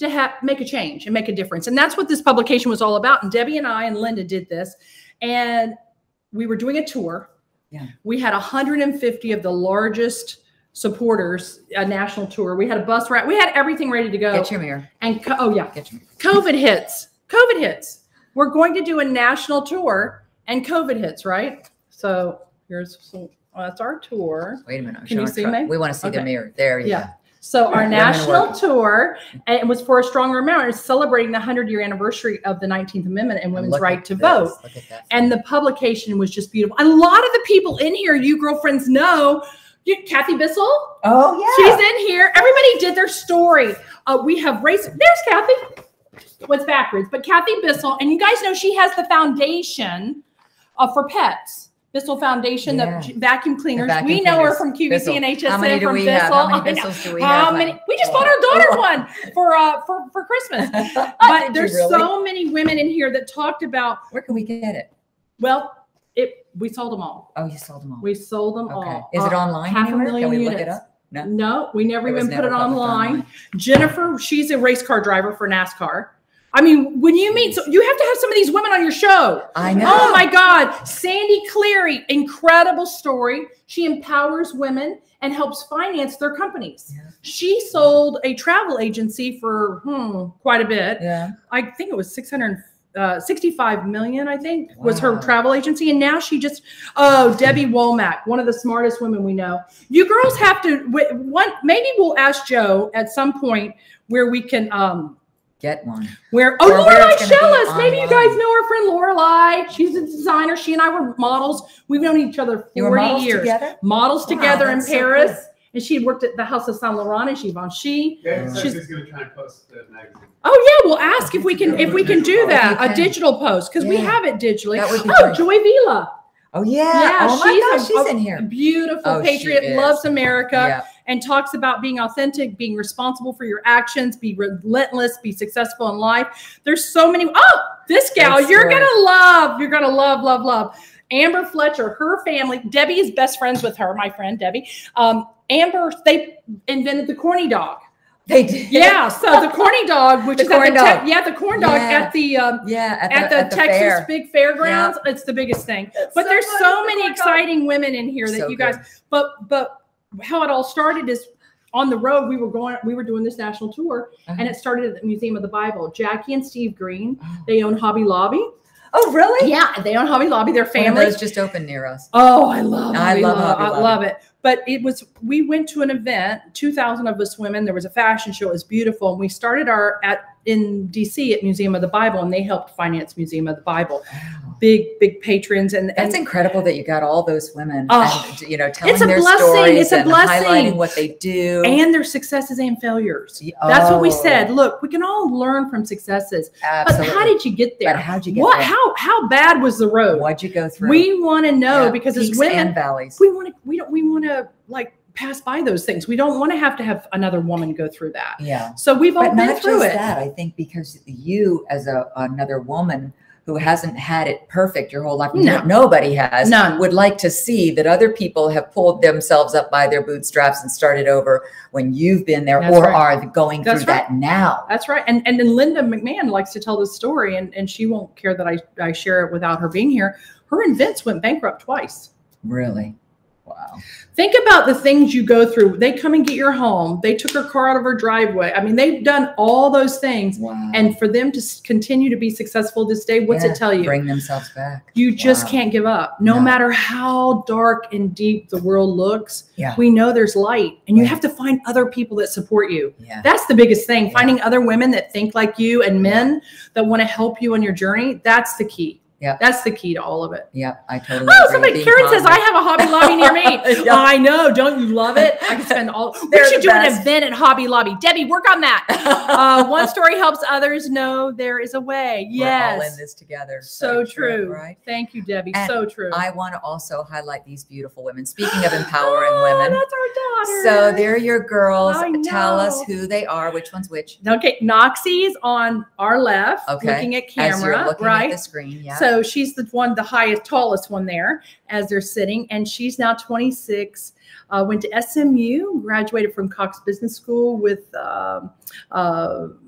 to have make a change and make a difference. And that's what this publication was all about. And Debbie and I and Linda did this. And we were doing a tour. Yeah. We had one hundred fifty of the largest supporters, a national tour. We had a bus ride. We had everything ready to go. Get your mirror. And co- oh yeah, Get your mirror. COVID hits. COVID hits. We're going to do a national tour, and COVID hits, right? So here's so that's our tour. Wait a minute. I'm Can you showing see truck. me? We want to see the Okay. mirror. There you Yeah. go. So our Women national work. tour, and it was for a stronger America, celebrating the hundred-year anniversary of the nineteenth Amendment and women's Look right at to this. vote. Look at that. And the publication was just beautiful. A lot of the people in here, you girlfriends know, you, Kathy Bissell. Oh yeah. She's in here. Everybody did their story. Uh, we have race. There's Kathy. What's backwards? But Kathy Bissell, and you guys know she has the foundation uh, for pets. Bissell Foundation, Yeah. the vacuum cleaners. The vacuum we know cleaners. her from Q V C Bissell. and H S N. How many do from we Bissell. have? How many I know. Bissells do we How have? many? We just bought our daughter one for uh for for Christmas. But Did there's you really? so many women in here that talked about. Where can we get it? Well, it we sold them all. Oh, you sold them all. We sold them Okay. all. Is it Uh, online half a anywhere? million Can we units. look it up? No. No, we never It was even put never it published online. online. Jennifer, she's a race car driver for NASCAR. I mean, when you meet, so you have to have some of these women on your show. I know. Oh my God. Sandy Cleary, incredible story. She empowers women and helps finance their companies. Yeah. She sold a travel agency for hmm, quite a bit. Yeah. I think it was six hundred sixty-five million, I think, was her Wow. travel agency. And now she just, oh, Debbie Womack, one of the smartest women we know. You girls have to, w- one, maybe we'll ask Joe at some point where we can, um, Get one. where, oh, Or where Lorelai it's gonna be Shellis. Maybe you online. guys know her friend Lorelai. She's a designer. She and I were models. We've known each other You were forty models years. together? Models Wow, together in that's so Paris. cool. And she had worked at the House of Saint Laurent and Givenchy. Yeah, so She's- she's going to try and post the magazine. Oh yeah, we'll ask if we can if we can do that, If you a can. digital post, because we Yeah. have it digitally. That would be Oh, great. Joy Vila. Oh yeah. oh my she's gosh, a- she's a in here. Beautiful Oh, she patriot, is. loves America, Yeah. and talks about being authentic, being responsible for your actions, be relentless, be successful in life. There's so many. Oh, this gal, Great you're story. gonna love. You're gonna love, love, love. Amber Fletcher, her family. Debbie is best friends with her, my friend Debbie. Um, Amber, they invented the corny dog. They did. Yeah, so the corny dog, which The is at corn the dog. te- yeah, the corn dog Yeah. at the um, Yeah. At, at the, the, at the Texas fair. Big Fairgrounds. It's the biggest thing. That's But so there's funny, so the many corn dog. exciting women in here that So you guys. good. But but how it all started is on the road. We were going. We were doing this national tour, Uh-huh. and it started at the Museum of the Bible. Jackie and Steve Green. Oh. They own Hobby Lobby. Oh really? Yeah, they own Hobby Lobby. Their One of family. those just opened near us. Oh, I love. I Hobby love Lobby. Hobby I Lobby. love it. But it was. We went to an event. Two thousand of us women. There was a fashion show. It was beautiful. And we started our at in D C at Museum of the Bible, and they helped finance Museum of the Bible. Wow. Big big patrons, and That's and incredible that you got all those women, Oh, and, you know, telling it's a their blessing. stories It's a and blessing. highlighting what they do. and their successes and failures. Yeah. That's what we Oh. said. Look, we can all learn from successes. Absolutely. But how did you get there? But how'd you get what? there? How how bad was the road? What'd you go through? We want to know Yeah, because as peaks women, and valleys. we want to we don't we want to like pass by those things. We don't want to have to have another woman go through that. Yeah. So we've all But been not through just it. that. I think because you, as a another woman who hasn't had it perfect your whole life, No. nobody has, None. would like to see that other people have pulled themselves up by their bootstraps and started over when you've been there, That's or right. are going That's through right. that now. That's right. And and then Linda McMahon likes to tell this story, and, and she won't care that I, I share it without her being here. Her and Vince went bankrupt twice. Really? Wow. Think about the things you go through. They come and get your home. They took her car out of her driveway. I mean, they've done all those things. Wow. And for them to s- continue to be successful this day, what's Yeah, it tell you? Bring themselves back. You just Wow. can't give up. No, No. matter how dark and deep the world looks, Yeah. we know there's light. And you Right. have to find other people that support you. Yeah. That's the biggest thing. Yeah. Finding other women that think like you and men that want to help you on your journey. That's the key. Yeah. That's the key to all of it. Yep. I totally Oh, agree. somebody, Being Karen says, I positive. have a Hobby Lobby near me. Yeah. I know. Don't you love it? I can spend all. We They're should the do an best. event at Hobby Lobby. Debbie, work on that. uh, one story helps others know there is a way. Yes. We're all in this together. So true. Right? Thank you, Debbie. And so true. I want to also highlight these beautiful women. Speaking of empowering oh, women. That's our daughter. So they're your girls. I Tell us know. who they are, which one's which. Okay, Noxie's on our left, Okay. looking at As you're camera, looking right? at the screen. Yeah. So she's the one, the highest, tallest one there as they're sitting. And she's now twenty-six, uh, went to S M U, graduated from Cox Business School with um, uh,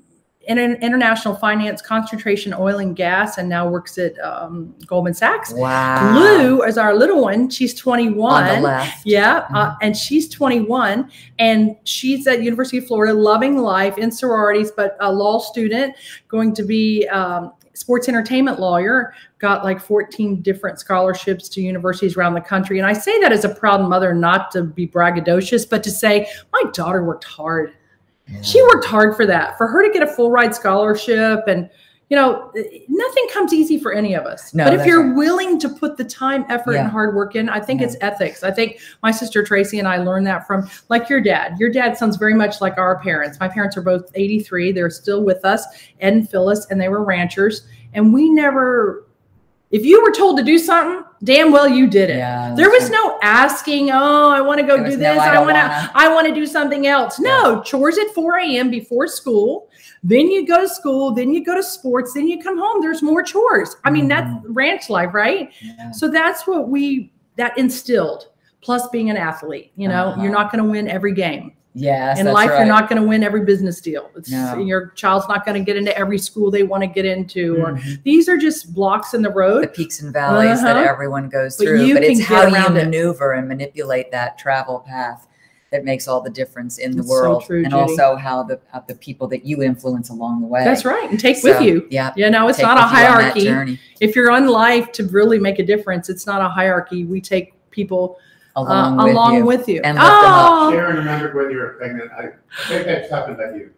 in international finance, concentration, oil and gas, and now works at um, Goldman Sachs. Wow. Lou is our little one. She's twenty-one. On the left. Yeah. Mm-hmm. uh, and she's twenty-one, and she's at University of Florida, loving life in sororities, but a law student, going to be um, sports entertainment lawyer, got like fourteen different scholarships to universities around the country. And I say that as a proud mother, not to be braggadocious, but to say my daughter worked hard. Yeah. She worked hard for that, for her to get a full ride scholarship. And, you know, nothing comes easy for any of us. No, but if you're right. willing to put the time, effort, yeah. and hard work in, I think yeah. it's ethics. I think my sister Tracy and I learned that from, like, your dad. Your dad sounds very much like our parents. My parents are both eighty-three. They're still with us, Ed and Phyllis, and they were ranchers. And we never, if you were told to do something, damn well you did it. Yeah, there was true. no asking, oh, I want to go there do this. No, I, I want to, I want to do something else. No, yeah. chores at four A M before school. Then you go to school, then you go to sports, then you come home. There's more chores. I mean, mm-hmm. that's ranch life, right? Yeah. So that's what we, that instilled. Plus being an athlete, you know, uh-huh. you're not going to win every game. Yes, in that's life, right. you're not going to win every business deal. It's, no. Your child's not going to get into every school they want to get into. Mm-hmm. Or these are just blocks in the road, the peaks and valleys uh-huh. that everyone goes but through. But it's how you maneuver it. and manipulate that travel path that makes all the difference in the That's world, so true, and Judy. also how the how the people that you influence along the way. That's right, and take so, with you. Yeah, you know, it's take not a hierarchy. If you're on life to really make a difference, it's not a hierarchy. We take people. Along, uh, with, along you with you. And lift oh. them up. Sharon remembered when you were pregnant. I think that happened at you.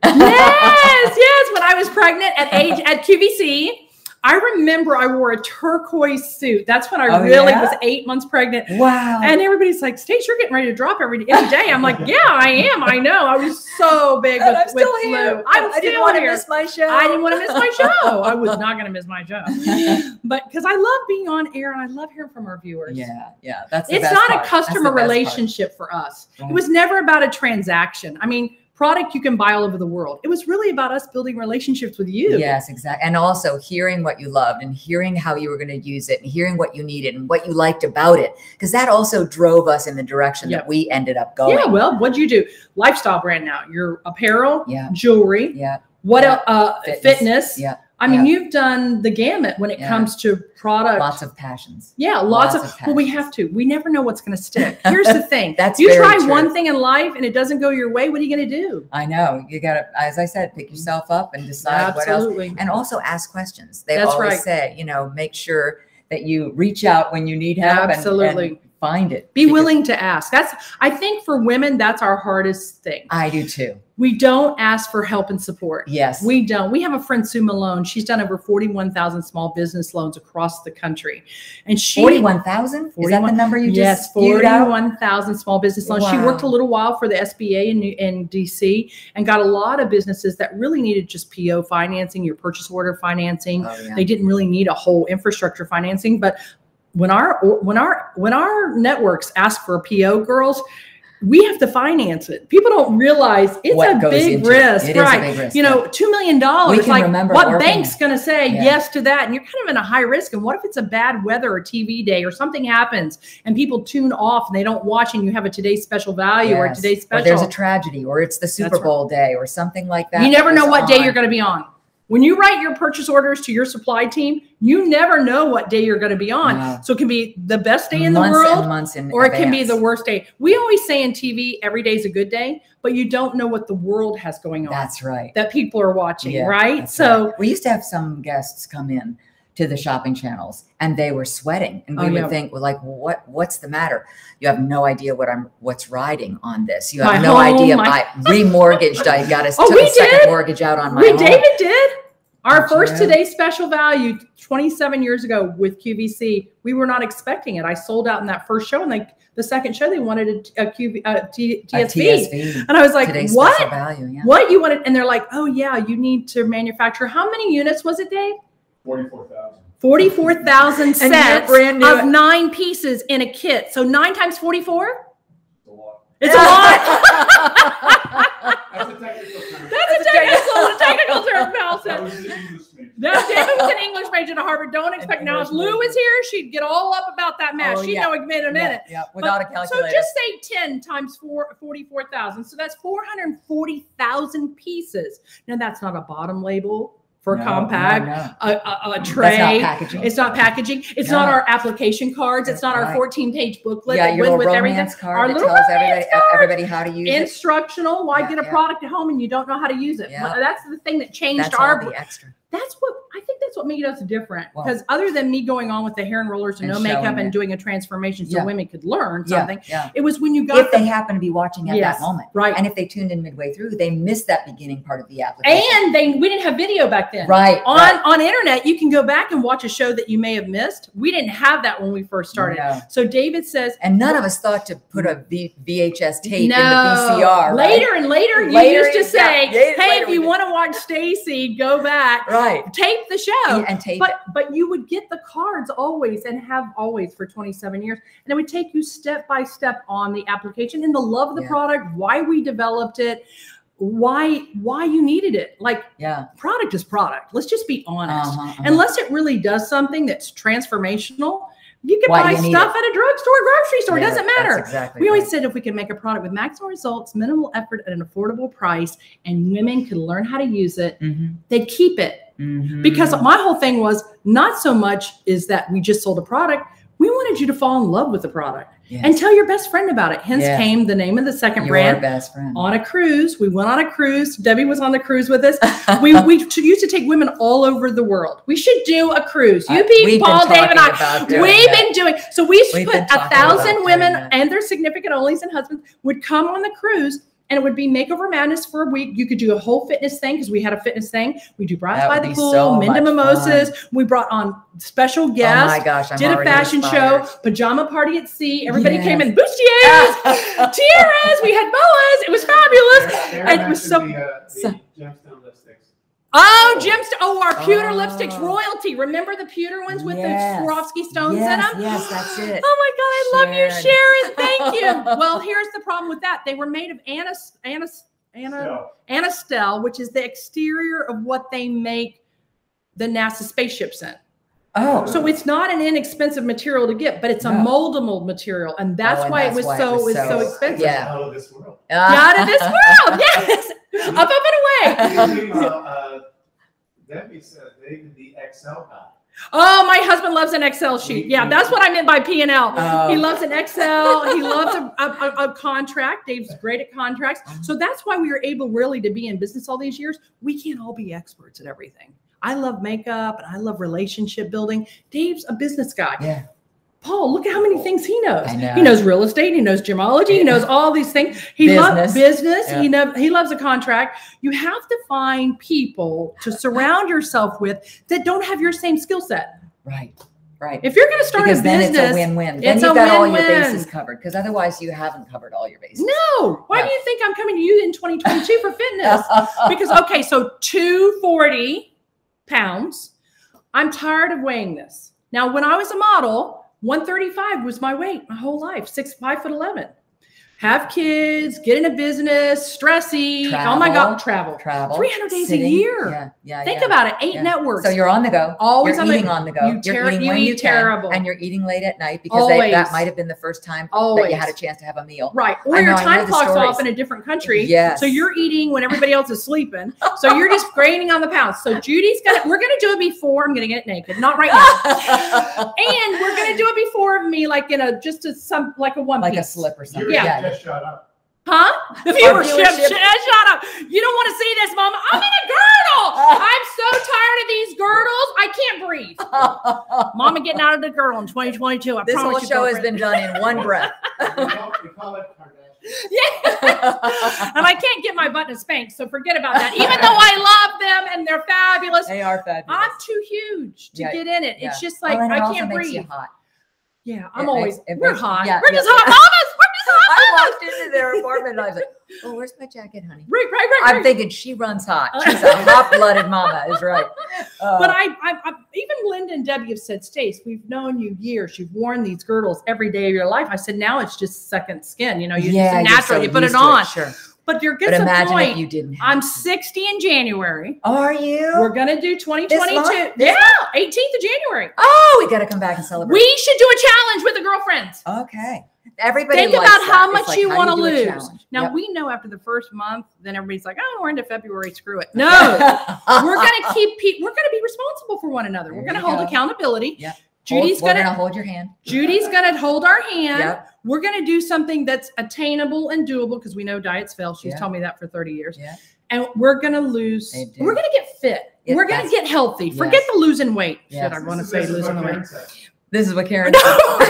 Yes, yes. When I was pregnant at age at Q V C, I remember I wore a turquoise suit. That's when I oh, really yeah? was eight months pregnant. Wow. And everybody's like, Stacey, you're getting ready to drop every day. Every day. I'm like, yeah, I am. I know. I was so big and with, I'm still with here. flu. I'm I still didn't want here. to miss my show. I didn't want to miss my show. I was not going to miss my show. But because I love being on air and I love hearing from our viewers. Yeah, yeah. That's the It's best not part. a customer That's the best relationship part. for us. Right. It was never about a transaction. I mean, product you can buy all over the world. It was really about us building relationships with you. Yes, exactly. And also hearing what you loved and hearing how you were going to use it and hearing what you needed and what you liked about it. Because that also drove us in the direction yep. that we ended up going. Yeah, well, what'd you do? Lifestyle brand now. Your apparel, yeah. jewelry, yeah. what yeah. else? Uh, fitness. fitness. Yeah. I mean, yeah. you've done the gamut when it yeah. comes to product. Lots of passions. Yeah, lots, lots of, of passions. well, we have to. We never know what's going to stick. Here's the thing. That's you very try true. one thing in life and it doesn't go your way. What are you going to do? I know. You got to, as I said, pick yourself up and decide Absolutely. what else. And also ask questions. They That's always right. say, you know, make sure that you reach out when you need help. Absolutely. And, and find it. Be willing to ask. That's, I think for women, that's our hardest thing. I do too. We don't ask for help and support. Yes. We don't. We have a friend, Sue Malone. She's done over forty-one thousand small business loans across the country. And she forty-one thousand? Is that the number you yes, just spewed out? forty-one thousand small business loans. Wow. She worked a little while for the S B A in, in D C and got a lot of businesses that really needed just P O financing, your purchase order financing. Oh, yeah. They didn't really need a whole infrastructure financing. But when our when our when our networks ask for a P O, girls, we have to finance it. People don't realize it's What a goes big into risk, it. It is a right? big risk, you know, yeah. two million dollars. We can Like, remember what working- bank's going to say Yeah. yes to that? And you're kind of in a high risk. And what if it's a bad weather or T V day or something happens and people tune off and they don't watch and you have a today's special value or a Yes. today's special? Or there's a tragedy or it's the Super That's right. Bowl day or something like that. You never that know goes what day on. you're going to be on. When you write your purchase orders to your supply team, you never know what day you're going to be on. No. So it can be the best day in Months the world, and months in or it can be advance. the worst day. We always say in T V, every day is a good day, but you don't know what the world has going on. That's right. That people are watching, Yeah, right? that's So right. We used to have some guests come in to the shopping channels and they were sweating and we Oh, would yeah. think, well, like, what, what's the matter? You have no idea what I'm, what's riding on this. You My have no home, idea. my- I remortgaged. I got a, Oh, took we a second did? mortgage out on my we, home. David did. Our Did first you? Today's Special Value twenty-seven years ago with Q V C, we were not expecting it. I sold out in that first show, and they, the second show they wanted a, a Q V, a T, A TSV. T S V. And I was like, Today's what? Special value, yeah. What you wanted? And they're like, oh yeah, you need to manufacture. How many units was it, Dave? forty-four thousand. forty-four thousand And you're sets brand new. of nine pieces in a kit. So nine times forty-four? A lot. It's a lot. That's a technical term. That's a technical, a technical term, pal. That was David was an English major at Harvard. Don't expect now. If Lou was here, she'd get all up about that math. Oh, She'd yeah. know in a minute. Yeah, yeah. Without but, a calculator. So just say ten times four, forty-four thousand. So that's four hundred forty thousand pieces. Now that's not a bottom label for no, compact, no, no. A, a, a tray. That's not packaging. It's not packaging. It's no. not our application cards. It's not right. our fourteen page booklet. Yeah, your with romance everything. card Our that little tells romance everybody, card. everybody how to use Instructional. it. Why Yeah, get a yeah. product at home and you don't know how to use it? Yeah. That's the thing that changed That's our. all the extra. That's what I think. That's what made us different. Wow. Because other than me going on with the hair and rollers and, And no makeup showing and it. doing a transformation so Yeah. women could learn Yeah, something, yeah. it was when you got If the, they happen to be watching at Yes, that moment. right. And if they tuned in midway through, they missed that beginning part of the application. and they we didn't have video back then. Right. On right. on internet, you can go back and watch a show that you may have missed. We didn't have that when we first started. No. So David says, And none of us thought to put a v- VHS tape no. in the V C R. Right? Later and later, you Later used to is- say, yeah, later- "Hey, later if we you did. want to watch Stacey, go back, Right. tape the show." Yeah, and tape but it. but you would get the cards always and have always for twenty-seven years, and it would take you step by step on the application and the love of the Yeah. product, why we developed it, why why you needed it. Like Yeah. product is product. Let's just be honest. Uh-huh, uh-huh. Unless it really does something that's transformational, you can Why buy do you need stuff it? at a drugstore, grocery store. Yeah, It doesn't that's matter. exactly we always right. said if we can make a product with maximum results, minimal effort at an affordable price, and women can learn how to use it, Mhm. they'd keep it. Mhm. Because my whole thing was not so much is that we just sold a product. We wanted you to fall in love with the product Yes. and tell your best friend about it. Hence Yes. came the name of the second Your brand. best friend. On a cruise. We went on a cruise. Debbie was on the cruise with us. we we t- used to take women all over the world. We should do a cruise. You, Uh, Pete, we've been Paul, Dave, and talking I. about doing We've that. been doing. So we used to We've put been a talking thousand about women doing that. and their significant onlys and husbands would come on the cruise. And it would be Makeover Madness for a week. You could do a whole fitness thing because we had a fitness thing. We do bras That by would the be pool, so Minda much Mimosas. fun. We brought on special guests. Oh my gosh, I'm did a already fashion show, inspired. pajama party at sea. Everybody Yes. came in bustiers, tiaras. We had boas. It was fabulous. They're And it was so. actually, uh, the so- gemstone lipsticks. Oh, gemstone. Oh, our pewter Oh. lipsticks royalty. Remember the pewter ones with Yes. the Swarovski stones yes, in them? Yes, that's it. Oh my God, I love you, Sharon. Sharon. Thank you. Well, here's the problem with that. They were made of Anna, Anna, Anna, Anastel, which is the exterior of what they make the NASA spaceships in. Oh, So it's not an inexpensive material to get, but it's a No. moldable material, and that's Oh, and why that's it was why it so was it was so, so- expensive. yeah. Out of this world. Out of this world, yes, up, up and away. Meanwhile, uh, Debbie said they did the X L guy. Oh, my husband loves an Excel sheet. Yeah, that's what I meant by P and L. Oh. He loves an Excel. He loves a, a, a- a contract. Dave's great at contracts. So that's why we were able really to be in business all these years. We can't all be experts at everything. I love makeup and I love relationship building. Dave's a business guy. yeah. Paul, look at how many things he knows. I know. He knows real estate. He knows gemology. He knows all these things. He loves Business. business. Yeah. He know, he loves a contract. You have to find people to surround yourself with that don't have your same skill set. Right. Right. If you're going to start because a then business, it's a win-win. Then it's you've a got all your win-win. bases covered. Because otherwise, you haven't covered all your bases. No. Why No. do you think I'm coming to you in twenty twenty-two for fitness? Because, okay, so two hundred forty pounds. I'm tired of weighing this. Now, when I was a model, one thirty-five was my weight my whole life, six, five foot eleven. Have kids, get in a business, stressy. Travel, oh my God, travel. Travel. three hundred days sitting. a year. Yeah. Yeah. Think yeah. about it. Eight Yeah. networks. So you're on the go. Always you're on the- eating on the go. you You're ter- eating you when eat you can, terrible. and you're eating late at night because they, Always. that might have been the first time that Always. you had a chance to have a meal. Right. Or I your know, I know time the clock's stories. off in a different country. Yes. So you're eating when everybody else is sleeping. So you're just gaining on the pounds. So Judy's gonna we're gonna do it before. I'm gonna get naked. Not right now. And we're gonna do it before of me, like in a just a some like a one Like a piece. slip or something. Yours Yeah. just shut up. Huh? The Our viewership. viewership. Shut, shut up. You don't want to see this, Mama. I'm in a girdle. I'm so tired of these girdles. I can't breathe. Mama getting out of the girdle in twenty twenty-two. I This promise whole you, show has girlfriend. been done in one breath. We call, we call it Kardashian. Yeah. And I can't get my butt in a spank, so forget about that. Even though I love them and they're fabulous, They are fabulous. I'm too huge to Yeah, get in it. yeah. It's just Oh, like and it I also can't makes breathe. you hot. Yeah, I'm It always makes- it we're makes- hot. yeah, we're yeah. just hot mamas. We're just hot I mamas. walked into their apartment and I was like, "Oh, where's my jacket, honey?" Right, right, right. I'm right. thinking she runs hot. She's a hot-blooded mama, is right. Uh, But I, I, I, even Linda and Debbie have said, Stace, we've known you years. You've worn these girdles every day of your life. I said, now it's just second skin. You know, you yeah, it's you're natural. so you put used it to on. Sure. But you're But getting the imagine point. if you didn't. Have I'm to. sixty in January. Are you? We're gonna do twenty twenty-two. month? This Yeah, eighteenth of January. Oh, we got to come back and celebrate. We should do a challenge with the girlfriends. Okay. Everybody Think likes about that. how It's much like, you how want do to you do a lose. challenge? Now Yep. we know after the first month, then everybody's like, "Oh, we're into February. Screw it." No, we're gonna keep. Pe- we're gonna be responsible for one another. There we're gonna you hold go. accountability. Yep. Judy's Hold- we're gonna, gonna hold your hand. Judy's gonna hold our hand. Yep. We're gonna do something that's attainable and doable because we know diets fail. She's Yeah. told me that for thirty years. Yeah. And we're gonna lose. They do. We're gonna get fit. Yeah, we're gonna that's- get healthy. Forget yes. the losing weight. Yes. Shit, I want to say losing the weight. This is what Karen No.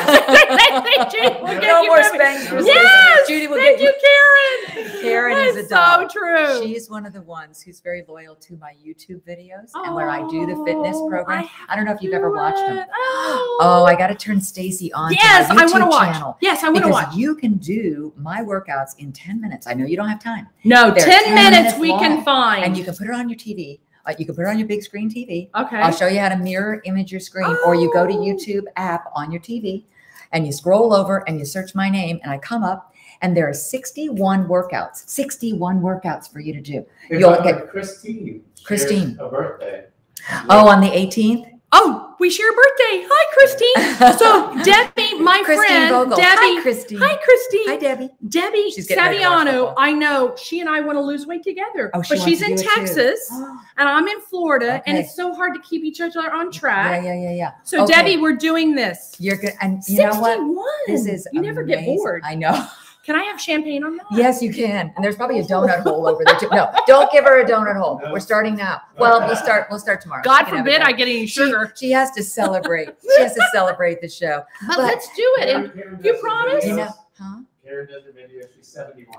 said. Judy, we'll get No you more moving. spanks for Yes, Judy will thank get you, Karen. Karen That's is a so doll. true. She's one of the ones who's very loyal to my YouTube videos and where I do the fitness Oh, program. I I, don't know if you've ever watched them. Oh, Oh, I got to turn Stacey on. yes, to my I want to YouTube watch. channel Yes, I want to because watch. you can do my workouts in ten minutes. I know you don't have time. No, They're ten, ten minutes, minutes we can long, find. and you can put it on your T V. Uh, you can put it on your big screen T V. Okay. I'll show you how to mirror image your screen, or you go to Oh. YouTube app on your T V and you scroll over and you search my name and I come up and there are sixty-one workouts, sixty-one workouts for you to do. You'll get Christine. Christine. A birthday. Oh, on the eighteenth? Oh, we share a birthday. Hi, Christine. So Debbie, my Christine friend, Vogel. Debbie. Hi, Christine. Hi, Christine. Hi, Debbie. Debbie She's getting ready to watch Saviano, football. I know she and I want to lose weight together. Oh, she but wants she's to in do it too. Texas and I'm in Florida, and Okay. it's so hard to keep each other on Yeah, track. yeah, yeah, yeah. So Okay. Debbie, we're doing this. You're good. And you know what? sixty-one. This is you never get amazing. bored. I know. Can I have champagne on that? Yes, you can. And there's probably a donut hole over there too. No, don't give her a donut hole. We're starting now. Well, we'll start. We'll start tomorrow. God She can have a forbid I donut. get any She, sugar. she has to celebrate. She has to celebrate the show. But, But- let's do it. And you promise? You know, huh? Karen does her video. She's seventy-one.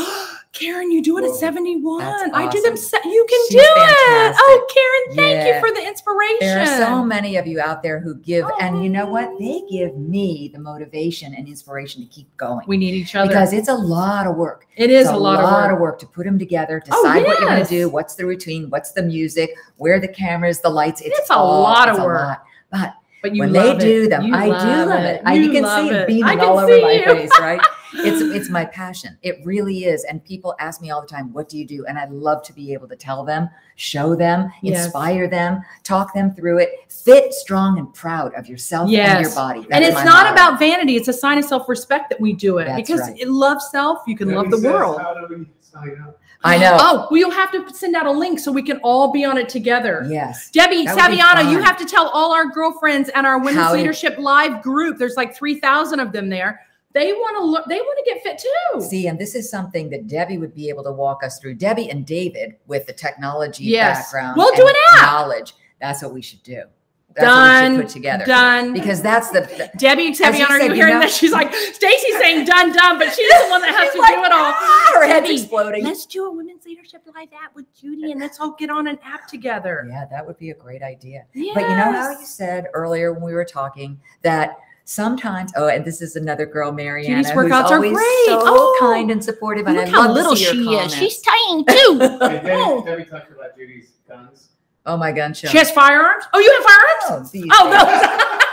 Karen, you do it at Whoa. seventy-one. That's I do them. awesome. Se- you can She's do it. fantastic. Oh, Karen, thank Yeah. you for the inspiration. There are so many of you out there who give, and you know what? Oh. They give me the motivation and inspiration to keep going. We need each other. Because it's a lot of work. it is It's a lot, of work. to put them together, Oh, decide what you're going yes. to do, what's the routine, what's the music, where the cameras, the lights. It's, It's a all, lot of it's a work. lot. But But you when they love do it. them, You I do love love it. it. I, you, You can love see it. it I beaming can all over see my you. face, right? It's it's my passion. It really is. And people ask me all the time, what do you do? And I love to be able to tell them, show them, Yes. inspire them, talk them through it. Fit, strong, and proud of yourself and your Yes. body. And That's it's my not motto. about vanity. It's a sign of self-respect that we do it. That's because right. it love self, you can love the world. How do we sign up? I know. Oh, we'll have to send out a link so we can all be on it together. Yes. Debbie That would be Saviano, you fun. have to tell all our girlfriends and our Women's How to- Leadership Live group. There's like three thousand of them there. They want to look. They want to get fit too. See, and this is something that Debbie would be able to walk us through. Debbie and David with the technology Yes. background. We'll do and an app. Knowledge. That's what we should do. That's Done. what we should put together. Done. Because that's the, the Debbie As you Saviano, are said, you you hearing know- that? She's like, Stacey's saying done, done, but she's the one that has She's to like, do it all. "Ah," her head's Debbie, exploding. Let's do a Women's Leadership Live app with Judy and let's all get on an app together. Yeah, that would be a great idea. Yes. But you know how you said earlier when we were talking that sometimes, oh, and this is another girl, Mariana, Judy's who's workouts are always great. so Oh. kind and supportive, and Look I how love little to see her she comments. is. She's tiny too. Hey, Debbie, Oh. Debbie talked about Judy's guns. Oh my gun show. She has firearms? Oh, you have firearms? Oh, these Oh, no. days.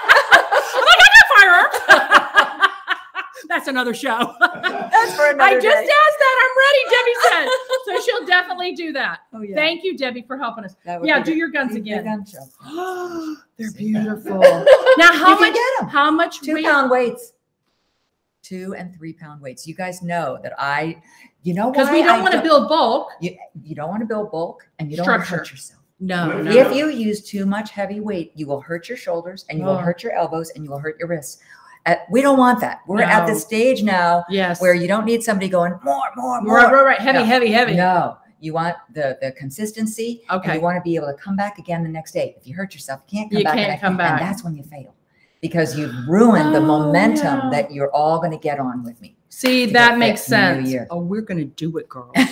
I'm like, I got firearms. That's another show. That's for another I just day. asked that. I'm ready, Debbie said. So she'll definitely do that. Oh, yeah. Thank you, Debbie, for helping us. That would Yeah, be do good. your guns Do the again. gun show. They're See? beautiful. Now, how You can much? get 'em. How much Two weight? pound weights. Two and three pound weights. You guys know that I, you know, Because why we don't I want to build bulk. You, you don't want to build bulk, and you don't want to Structure. hurt yourself. No, no. If you use too much heavy weight, you will hurt your shoulders, and you will Oh. hurt your elbows, and you will hurt your wrists. Uh, we don't want that. We're at the No. stage now Yes. where you don't need somebody going more, more, more. Right, right, right. Heavy, No. heavy, heavy. No, you want the the consistency. And Okay. you want to be able to come back again the next day. If you hurt yourself, you can't come You back. can't and, come back. And that's when you fail, because you've ruined the Oh, momentum yeah. that you're all going to get on with me. See, to that get makes fit in the new sense. year. Oh, we're going to do it, girl. Uh,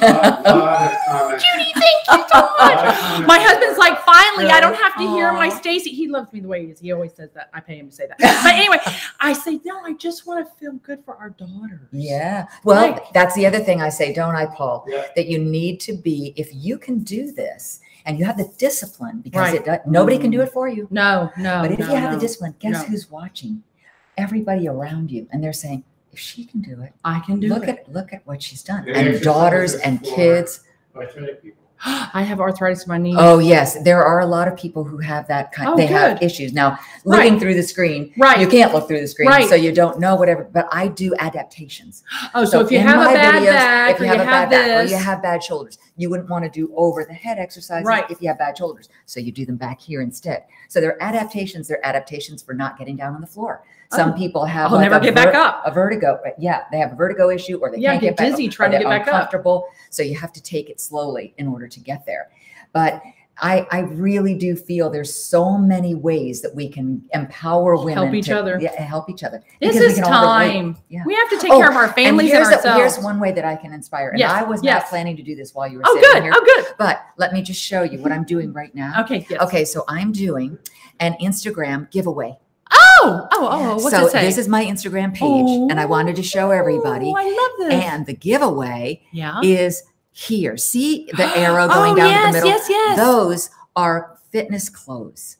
uh, Judy, thank you so much. My husband's like, finally, I don't have to hear my Aw. Stacey. He loves me the way he is. He always says that. I pay him to say that. But anyway, I say, no, I just want to feel good for our daughters. Yeah. Well, Like- that's the other thing I say, don't I, Paul? Yeah. That you need to be, if you can do this and you have the discipline, because Right. it does, nobody can do it for you. No, no. But if no, you have no. the discipline, guess No. who's watching? Everybody around you. And they're saying, if she can do it, I can do look it. at look at what she's done. Yeah, And exercises daughters is and for kids. arthritic people. I have arthritis in my knee. Oh yes, there are a lot of people who have that kind. Oh, they have good. issues now. Looking Right. through the screen, Right. You can't look through the screen, Right. so you don't know whatever. But I do adaptations. Oh, so, if you in have a my bad videos, back, if or you you have a have bad back, or this, you have bad shoulders, you wouldn't want to do over the head exercises Right. if you have bad shoulders. So you do them back here instead. So they're adaptations. They're adaptations for not getting down on the floor. Some Oh. people have I'll like never a get back up. A vertigo. Yeah, they have a vertigo issue, or they Yeah, can't get get back dizzy up, trying or to they're get back up. uncomfortable. So you have to take it slowly in order to get there. But I, I really do feel there's so many ways that we can empower women. Help each to, other. Yeah, help each other. This Because we is can all relate. time. Yeah. We have to take Oh, care of our families and, here's, a- ourselves. here's one way that I can inspire. And Yes, I was yes. not planning to do this while you were Oh, sitting good. here. Oh, good. But let me just show you what I'm doing right now. Okay. Yes. Okay, so I'm doing an Instagram giveaway. Oh, oh, oh. What's so it say? this is my Instagram page, and I wanted to show everybody. Oh, I love this. And the giveaway Yeah. is here. See the arrow going Oh, down yes, the middle? yes, yes. Those are fitness clothes.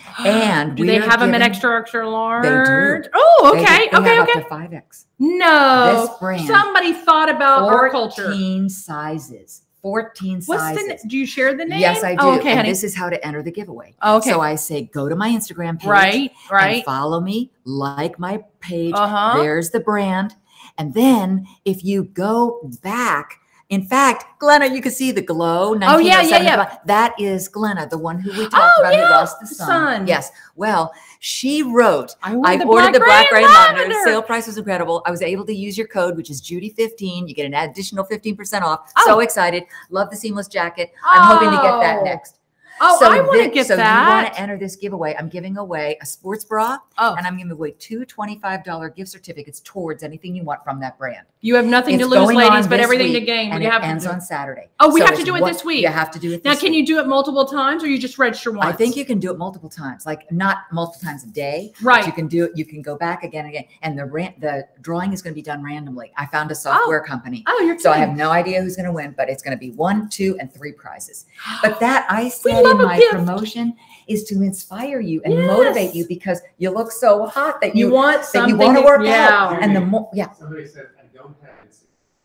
And do they we're have them in giving- extra, extra large? do. Oh, They okay, do- they okay, have okay. Up to five X. No, This brand, somebody thought about our culture. fourteen sizes. fourteen What's sizes. the? Do you share the name? Yes, I do. Oh, okay, and honey. this is how to enter the giveaway. Okay. So I say, go to my Instagram page. Right, right. And follow me, like my page. Uh-huh. There's the brand. And then if you go back, in fact, Glenna, you can see the glow. Oh, yeah, yeah, yeah. nineteen oh seven. That is Glenna, the one who we talked Oh, about yeah, who lost the the son. son. Yes. Well, she wrote, I ordered I the ordered black the black gray gray and lavender. lavender. Sale price was incredible. I was able to use your code, which is Judy fifteen. You get an additional fifteen percent off. Oh. So excited. Love the seamless jacket. I'm hoping to get that Oh. next. Oh, so I want to thi- get so that. you want to enter this giveaway. I'm giving away a sports bra, Oh. and I'm giving away two twenty-five dollar gift certificates towards anything you want from that brand. You have nothing It's to lose, going on ladies, but this everything to week, gain. And We it have to ends do- on Saturday. Oh, we So have to it's do it one- this week. You have to do it this Now, can week. you do it multiple times, or you just register once? I think you can do it multiple times, like not multiple times a day. but Right. You can do it. You can go back again and again. And the ran- the drawing is going to be done randomly. I found a software company. Oh, you're So I kidding. have no idea who's going to win, but it's going to be one, two, and three prizes. But that I We said love in a my gift. promotion is to inspire you and Yes. motivate you because you look so hot that You you, want that something. you want to work yeah. out. And the more, yeah. Somebody said, I don't have Instagram.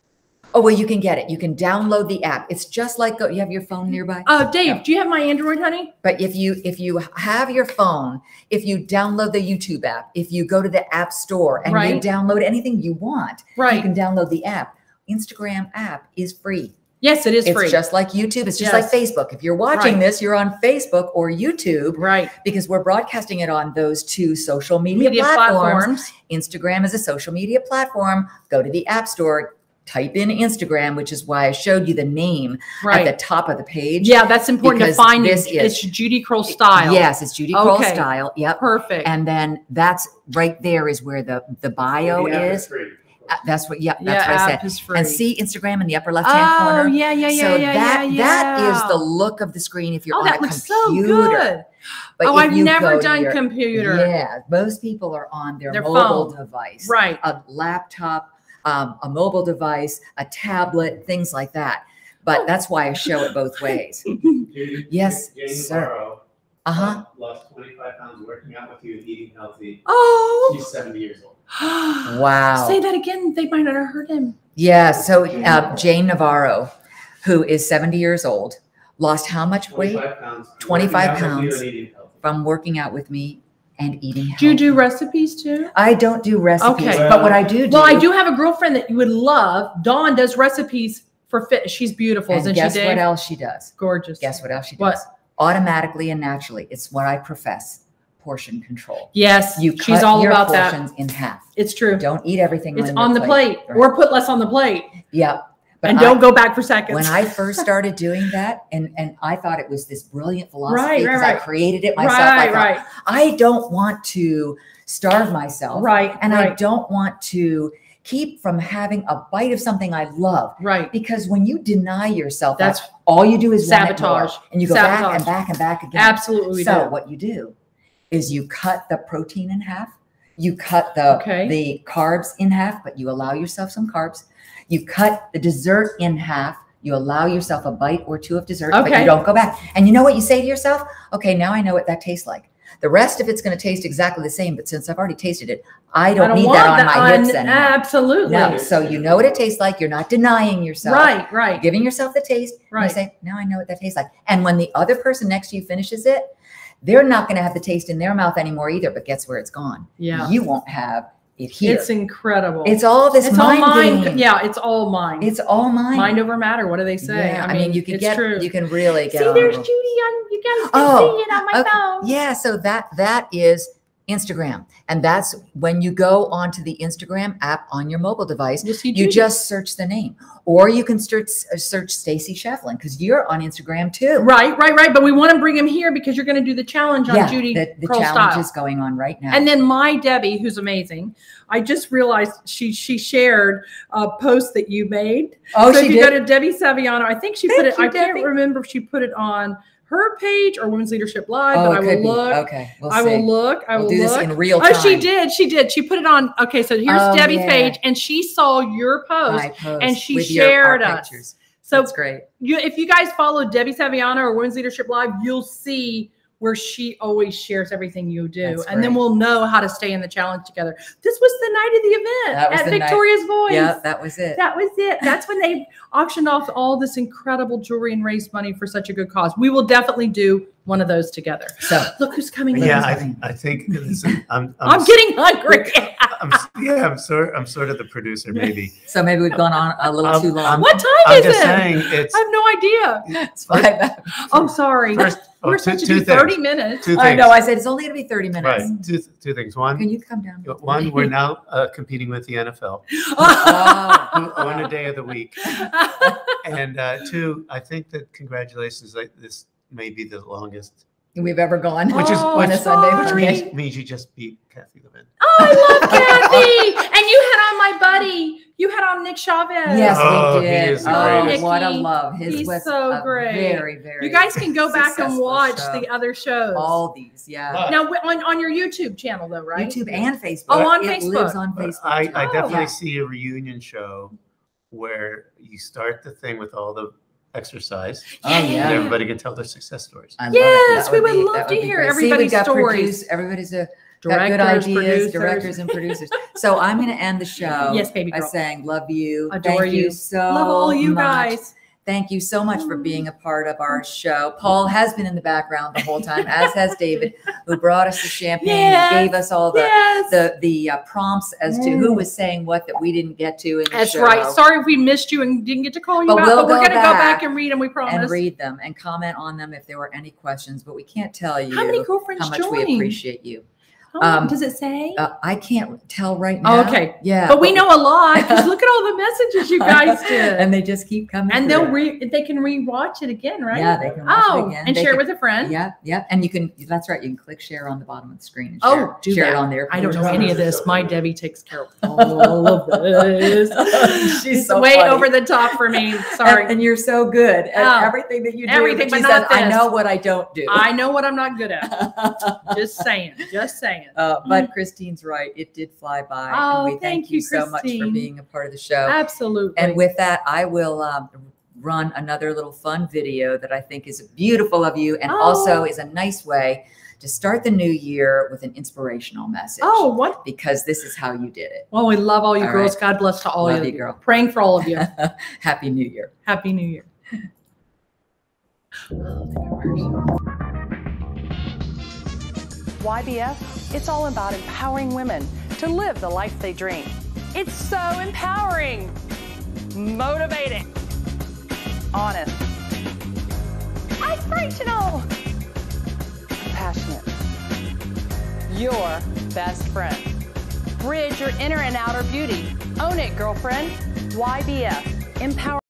Oh, well, you can get it. You can download the app. It's just like, go, you have your phone nearby. Oh, Dave, do you have my Android, honey? But if you if you have your phone, if you download the YouTube app, if you go to the app store and you Right. download anything you want, you Right. can download the app. Instagram app is free. Yes, it is It's free. just like YouTube. It's just Yes. like Facebook. If you're watching Right. this, you're on Facebook or YouTube, right. because we're broadcasting it on those two social media, Media platforms. platforms. Instagram is a social media platform. Go to the App Store, type in Instagram, which is why I showed you the name Right. at the top of the page. Yeah, that's important to because find you. this is- It's Judy Kroll style. Yes, it's Judy Kroll Okay. style. Yep. Perfect. And then that's right there is where the the bio The app is. free. Uh, That's what. Yeah, Yeah, that's what I app said. is free. And see Instagram in the upper left hand Oh, corner. yeah, yeah, yeah, so yeah, that yeah, that is yeah. the look of the screen if you're Oh, on that a looks so computer. good. But Oh, if I've you never go to done your- computer. Yeah, most people are on their, Their mobile phone. device, Right. A laptop, um, a mobile device, a tablet, things like that. But that's why I show it both ways. Judy, Yes, Jane sir. Navarro, Uh huh. lost twenty-five pounds working out with you and eating healthy. Oh. She's seventy years old. Wow. Say that again. They might not have heard him. Yeah. So uh, Jane Navarro, who is seventy years old, lost how much weight? twenty-five pounds. twenty-five working out with you pounds and eating healthy. from working out with me and eating healthy. Do you do recipes too? I don't do recipes, Okay. but what I do do. Well, I do have a girlfriend that you would love. Dawn does recipes for fitness. She's beautiful, And isn't guess she, Dave? what else she does? Gorgeous. Guess what else she does? What? Automatically and naturally. It's what I profess. Portion control. Yes, You she's cut all your about that. portions in half. It's true. Don't eat everything It's on, on your the plate, Right. or put less on the plate, Yeah. But and I- don't go back for seconds. When I first started doing that, and, and I thought it was this brilliant philosophy Right, right, because right. I created it myself. Right, I thought, right. I don't want to starve myself. Right, And I right. don't want to keep from having a bite of something I love. Right. Because when you deny yourself, That's that's all you do is want it more. sabotage. And you go back Sabotage. and back and back again. Absolutely we So do. what you do is you cut the protein in half. You cut the, Okay. the carbs in half, but you allow yourself some carbs. You cut the dessert in half. You allow yourself a bite or two of dessert, but Okay. you don't go back. And you know what you say to yourself? Okay, now I know what that tastes like. The rest of it's going to taste exactly the same, but since I've already tasted it, I don't, I don't need want that on that my on- hips anymore. Absolutely. No, so you know what it tastes like. You're not denying yourself. Right, right. You're giving yourself the taste. Right. And you say, now I know what that tastes like. And when the other person next to you finishes it, they're not going to have the taste in their mouth anymore either, but guess where it's gone? Yeah. You won't have it here. It's incredible. It's all this it's mind all mind. game. Yeah, it's all mind. It's all mind. Mind over matter. What do they say? Yeah, I mean, you can it's get, true. you can really get See, on there's a- Judy on, you guys can Oh, see it on my okay. phone. Yeah, so that that is Instagram. And that's when you go onto the Instagram app on your mobile device, You see you Judy. just search the name. Or you can search search Stacey Schieffelin because you're on Instagram too. Right, right, right. But we want to bring him here because you're going to do the challenge on Yeah, Judy the, the Curl challenge Style. is going on right now. And then my Debbie, who's amazing, I just realized she she shared a post that you made. Oh, so she if you did? go to Debbie Saviano, I think she Thank put it. you, I can't Debbie. remember if she put it on her page or Women's Leadership Live, Oh, but it I could will be. look. Okay, we'll I see. will look. I We'll will do this look. in real Oh, she time. did. She did. She put it on. Okay, so here's Oh, Debbie's yeah. page, and she saw your post, My post and she with your- our shared us. pictures. So That's great. you, if you guys follow Debbie Saviano or Women's Leadership Live, you'll see where she always shares everything you do. That's and then great. we'll know how to stay in the challenge together. This was the night of the event That was at the night- Victoria's Voice. Yeah, that was it. That was it. That's when they auctioned off all this incredible jewelry and raised money for such a good cause. We will definitely do one of those together. So look who's coming in. Yeah, I, I think listen, I'm, I'm getting hungry. I'm, yeah, I'm sort. I'm sort of the producer, maybe. So maybe we've gone on a little I'm- too long. I'm- What time I'm is just it? saying it's. I have no idea. It's five. I'm sorry. First, oh, We're two- supposed to two do thirty things. minutes. Two I things. know. I said it's only going to be thirty minutes. Right. Two, two things. One. Can you come down? One, we're now uh, competing with the N F L. Oh. One a day of the week. And uh, two, I think that congratulations, like this may be the longest. We've ever gone, Which is Oh, on a which, Sunday which sorry. means, means you just beat Kathy Levin. Oh, I love Kathy. And you had on my buddy. You had on Nick Chavez. Yes, Oh, we he did. is the Oh, greatest. what a love! His He's was so a great. Very, very. You guys can go back and successful watch show. the other shows. all these. Yeah, But- now on, on your YouTube channel though, right? YouTube and Facebook. Oh, on it Facebook. lives on But Facebook. I, I Oh. definitely Yeah. see a reunion show where you start the thing with all the exercise. Oh, yeah. And everybody can tell their success stories. I love Yes, it. That we would be- love that to be hear great. See, everybody's we got stories. produce- Everybody's a got good Directors, ideas, producers. directors and producers. So I'm going to end the show. Yes, baby by girl. saying love you. Adore Thank you, you. so Love all you much. guys. Thank you so much for being a part of our show. Paul has been in the background the whole time, as has David, who brought us the champagne, Yes, gave us all the yes. the the uh, prompts as to who Mm. was saying what that we didn't get to in the That's show. right. Sorry if we missed you and didn't get to call you But back, we'll but we're go going to go back back and read them. We promise. and read them and comment on them if there were any questions. But we can't tell you How many girlfriends how much joined? we appreciate you. Oh, Um, does it say? Uh, I can't tell right now. Oh, okay. Yeah. But we know a lot because look at all the messages you guys did. and they just keep coming. And through. they'll re they can re-watch it again, right? Yeah, they can watch oh, it again. and They share can- it with a friend. Yeah, yeah. And you can, that's right. You can click share on the bottom of the screen. And Oh, share, do share that. it on there. I don't know any of this. My Debbie takes care of all of this. She's It's so way funny. over the top for me. Sorry. And, and you're so good at Oh, everything that you do. everything, but but she not says, I this. know what I don't do. I know what I'm not good at. Just saying. Just saying. Uh, but Christine's right. It did fly by. Oh, and we thank, thank you, you, so much for Christine. being a part of the show. Absolutely. And with that, I will um, run another little fun video that I think is beautiful of you and Oh. also is a nice way to start the new year with an inspirational message. Oh, what? Because this is how you did it. Well, we love all you All girls. right. God bless to all Love of you, you. girl. Praying for all of you. Happy New Year. Happy New Year. Y B F, it's all about empowering women to live the life they dream. It's so empowering, motivating, honest, aspirational, compassionate. Your best friend. Bridge your inner and outer beauty. Own it, girlfriend. Y B F, empower.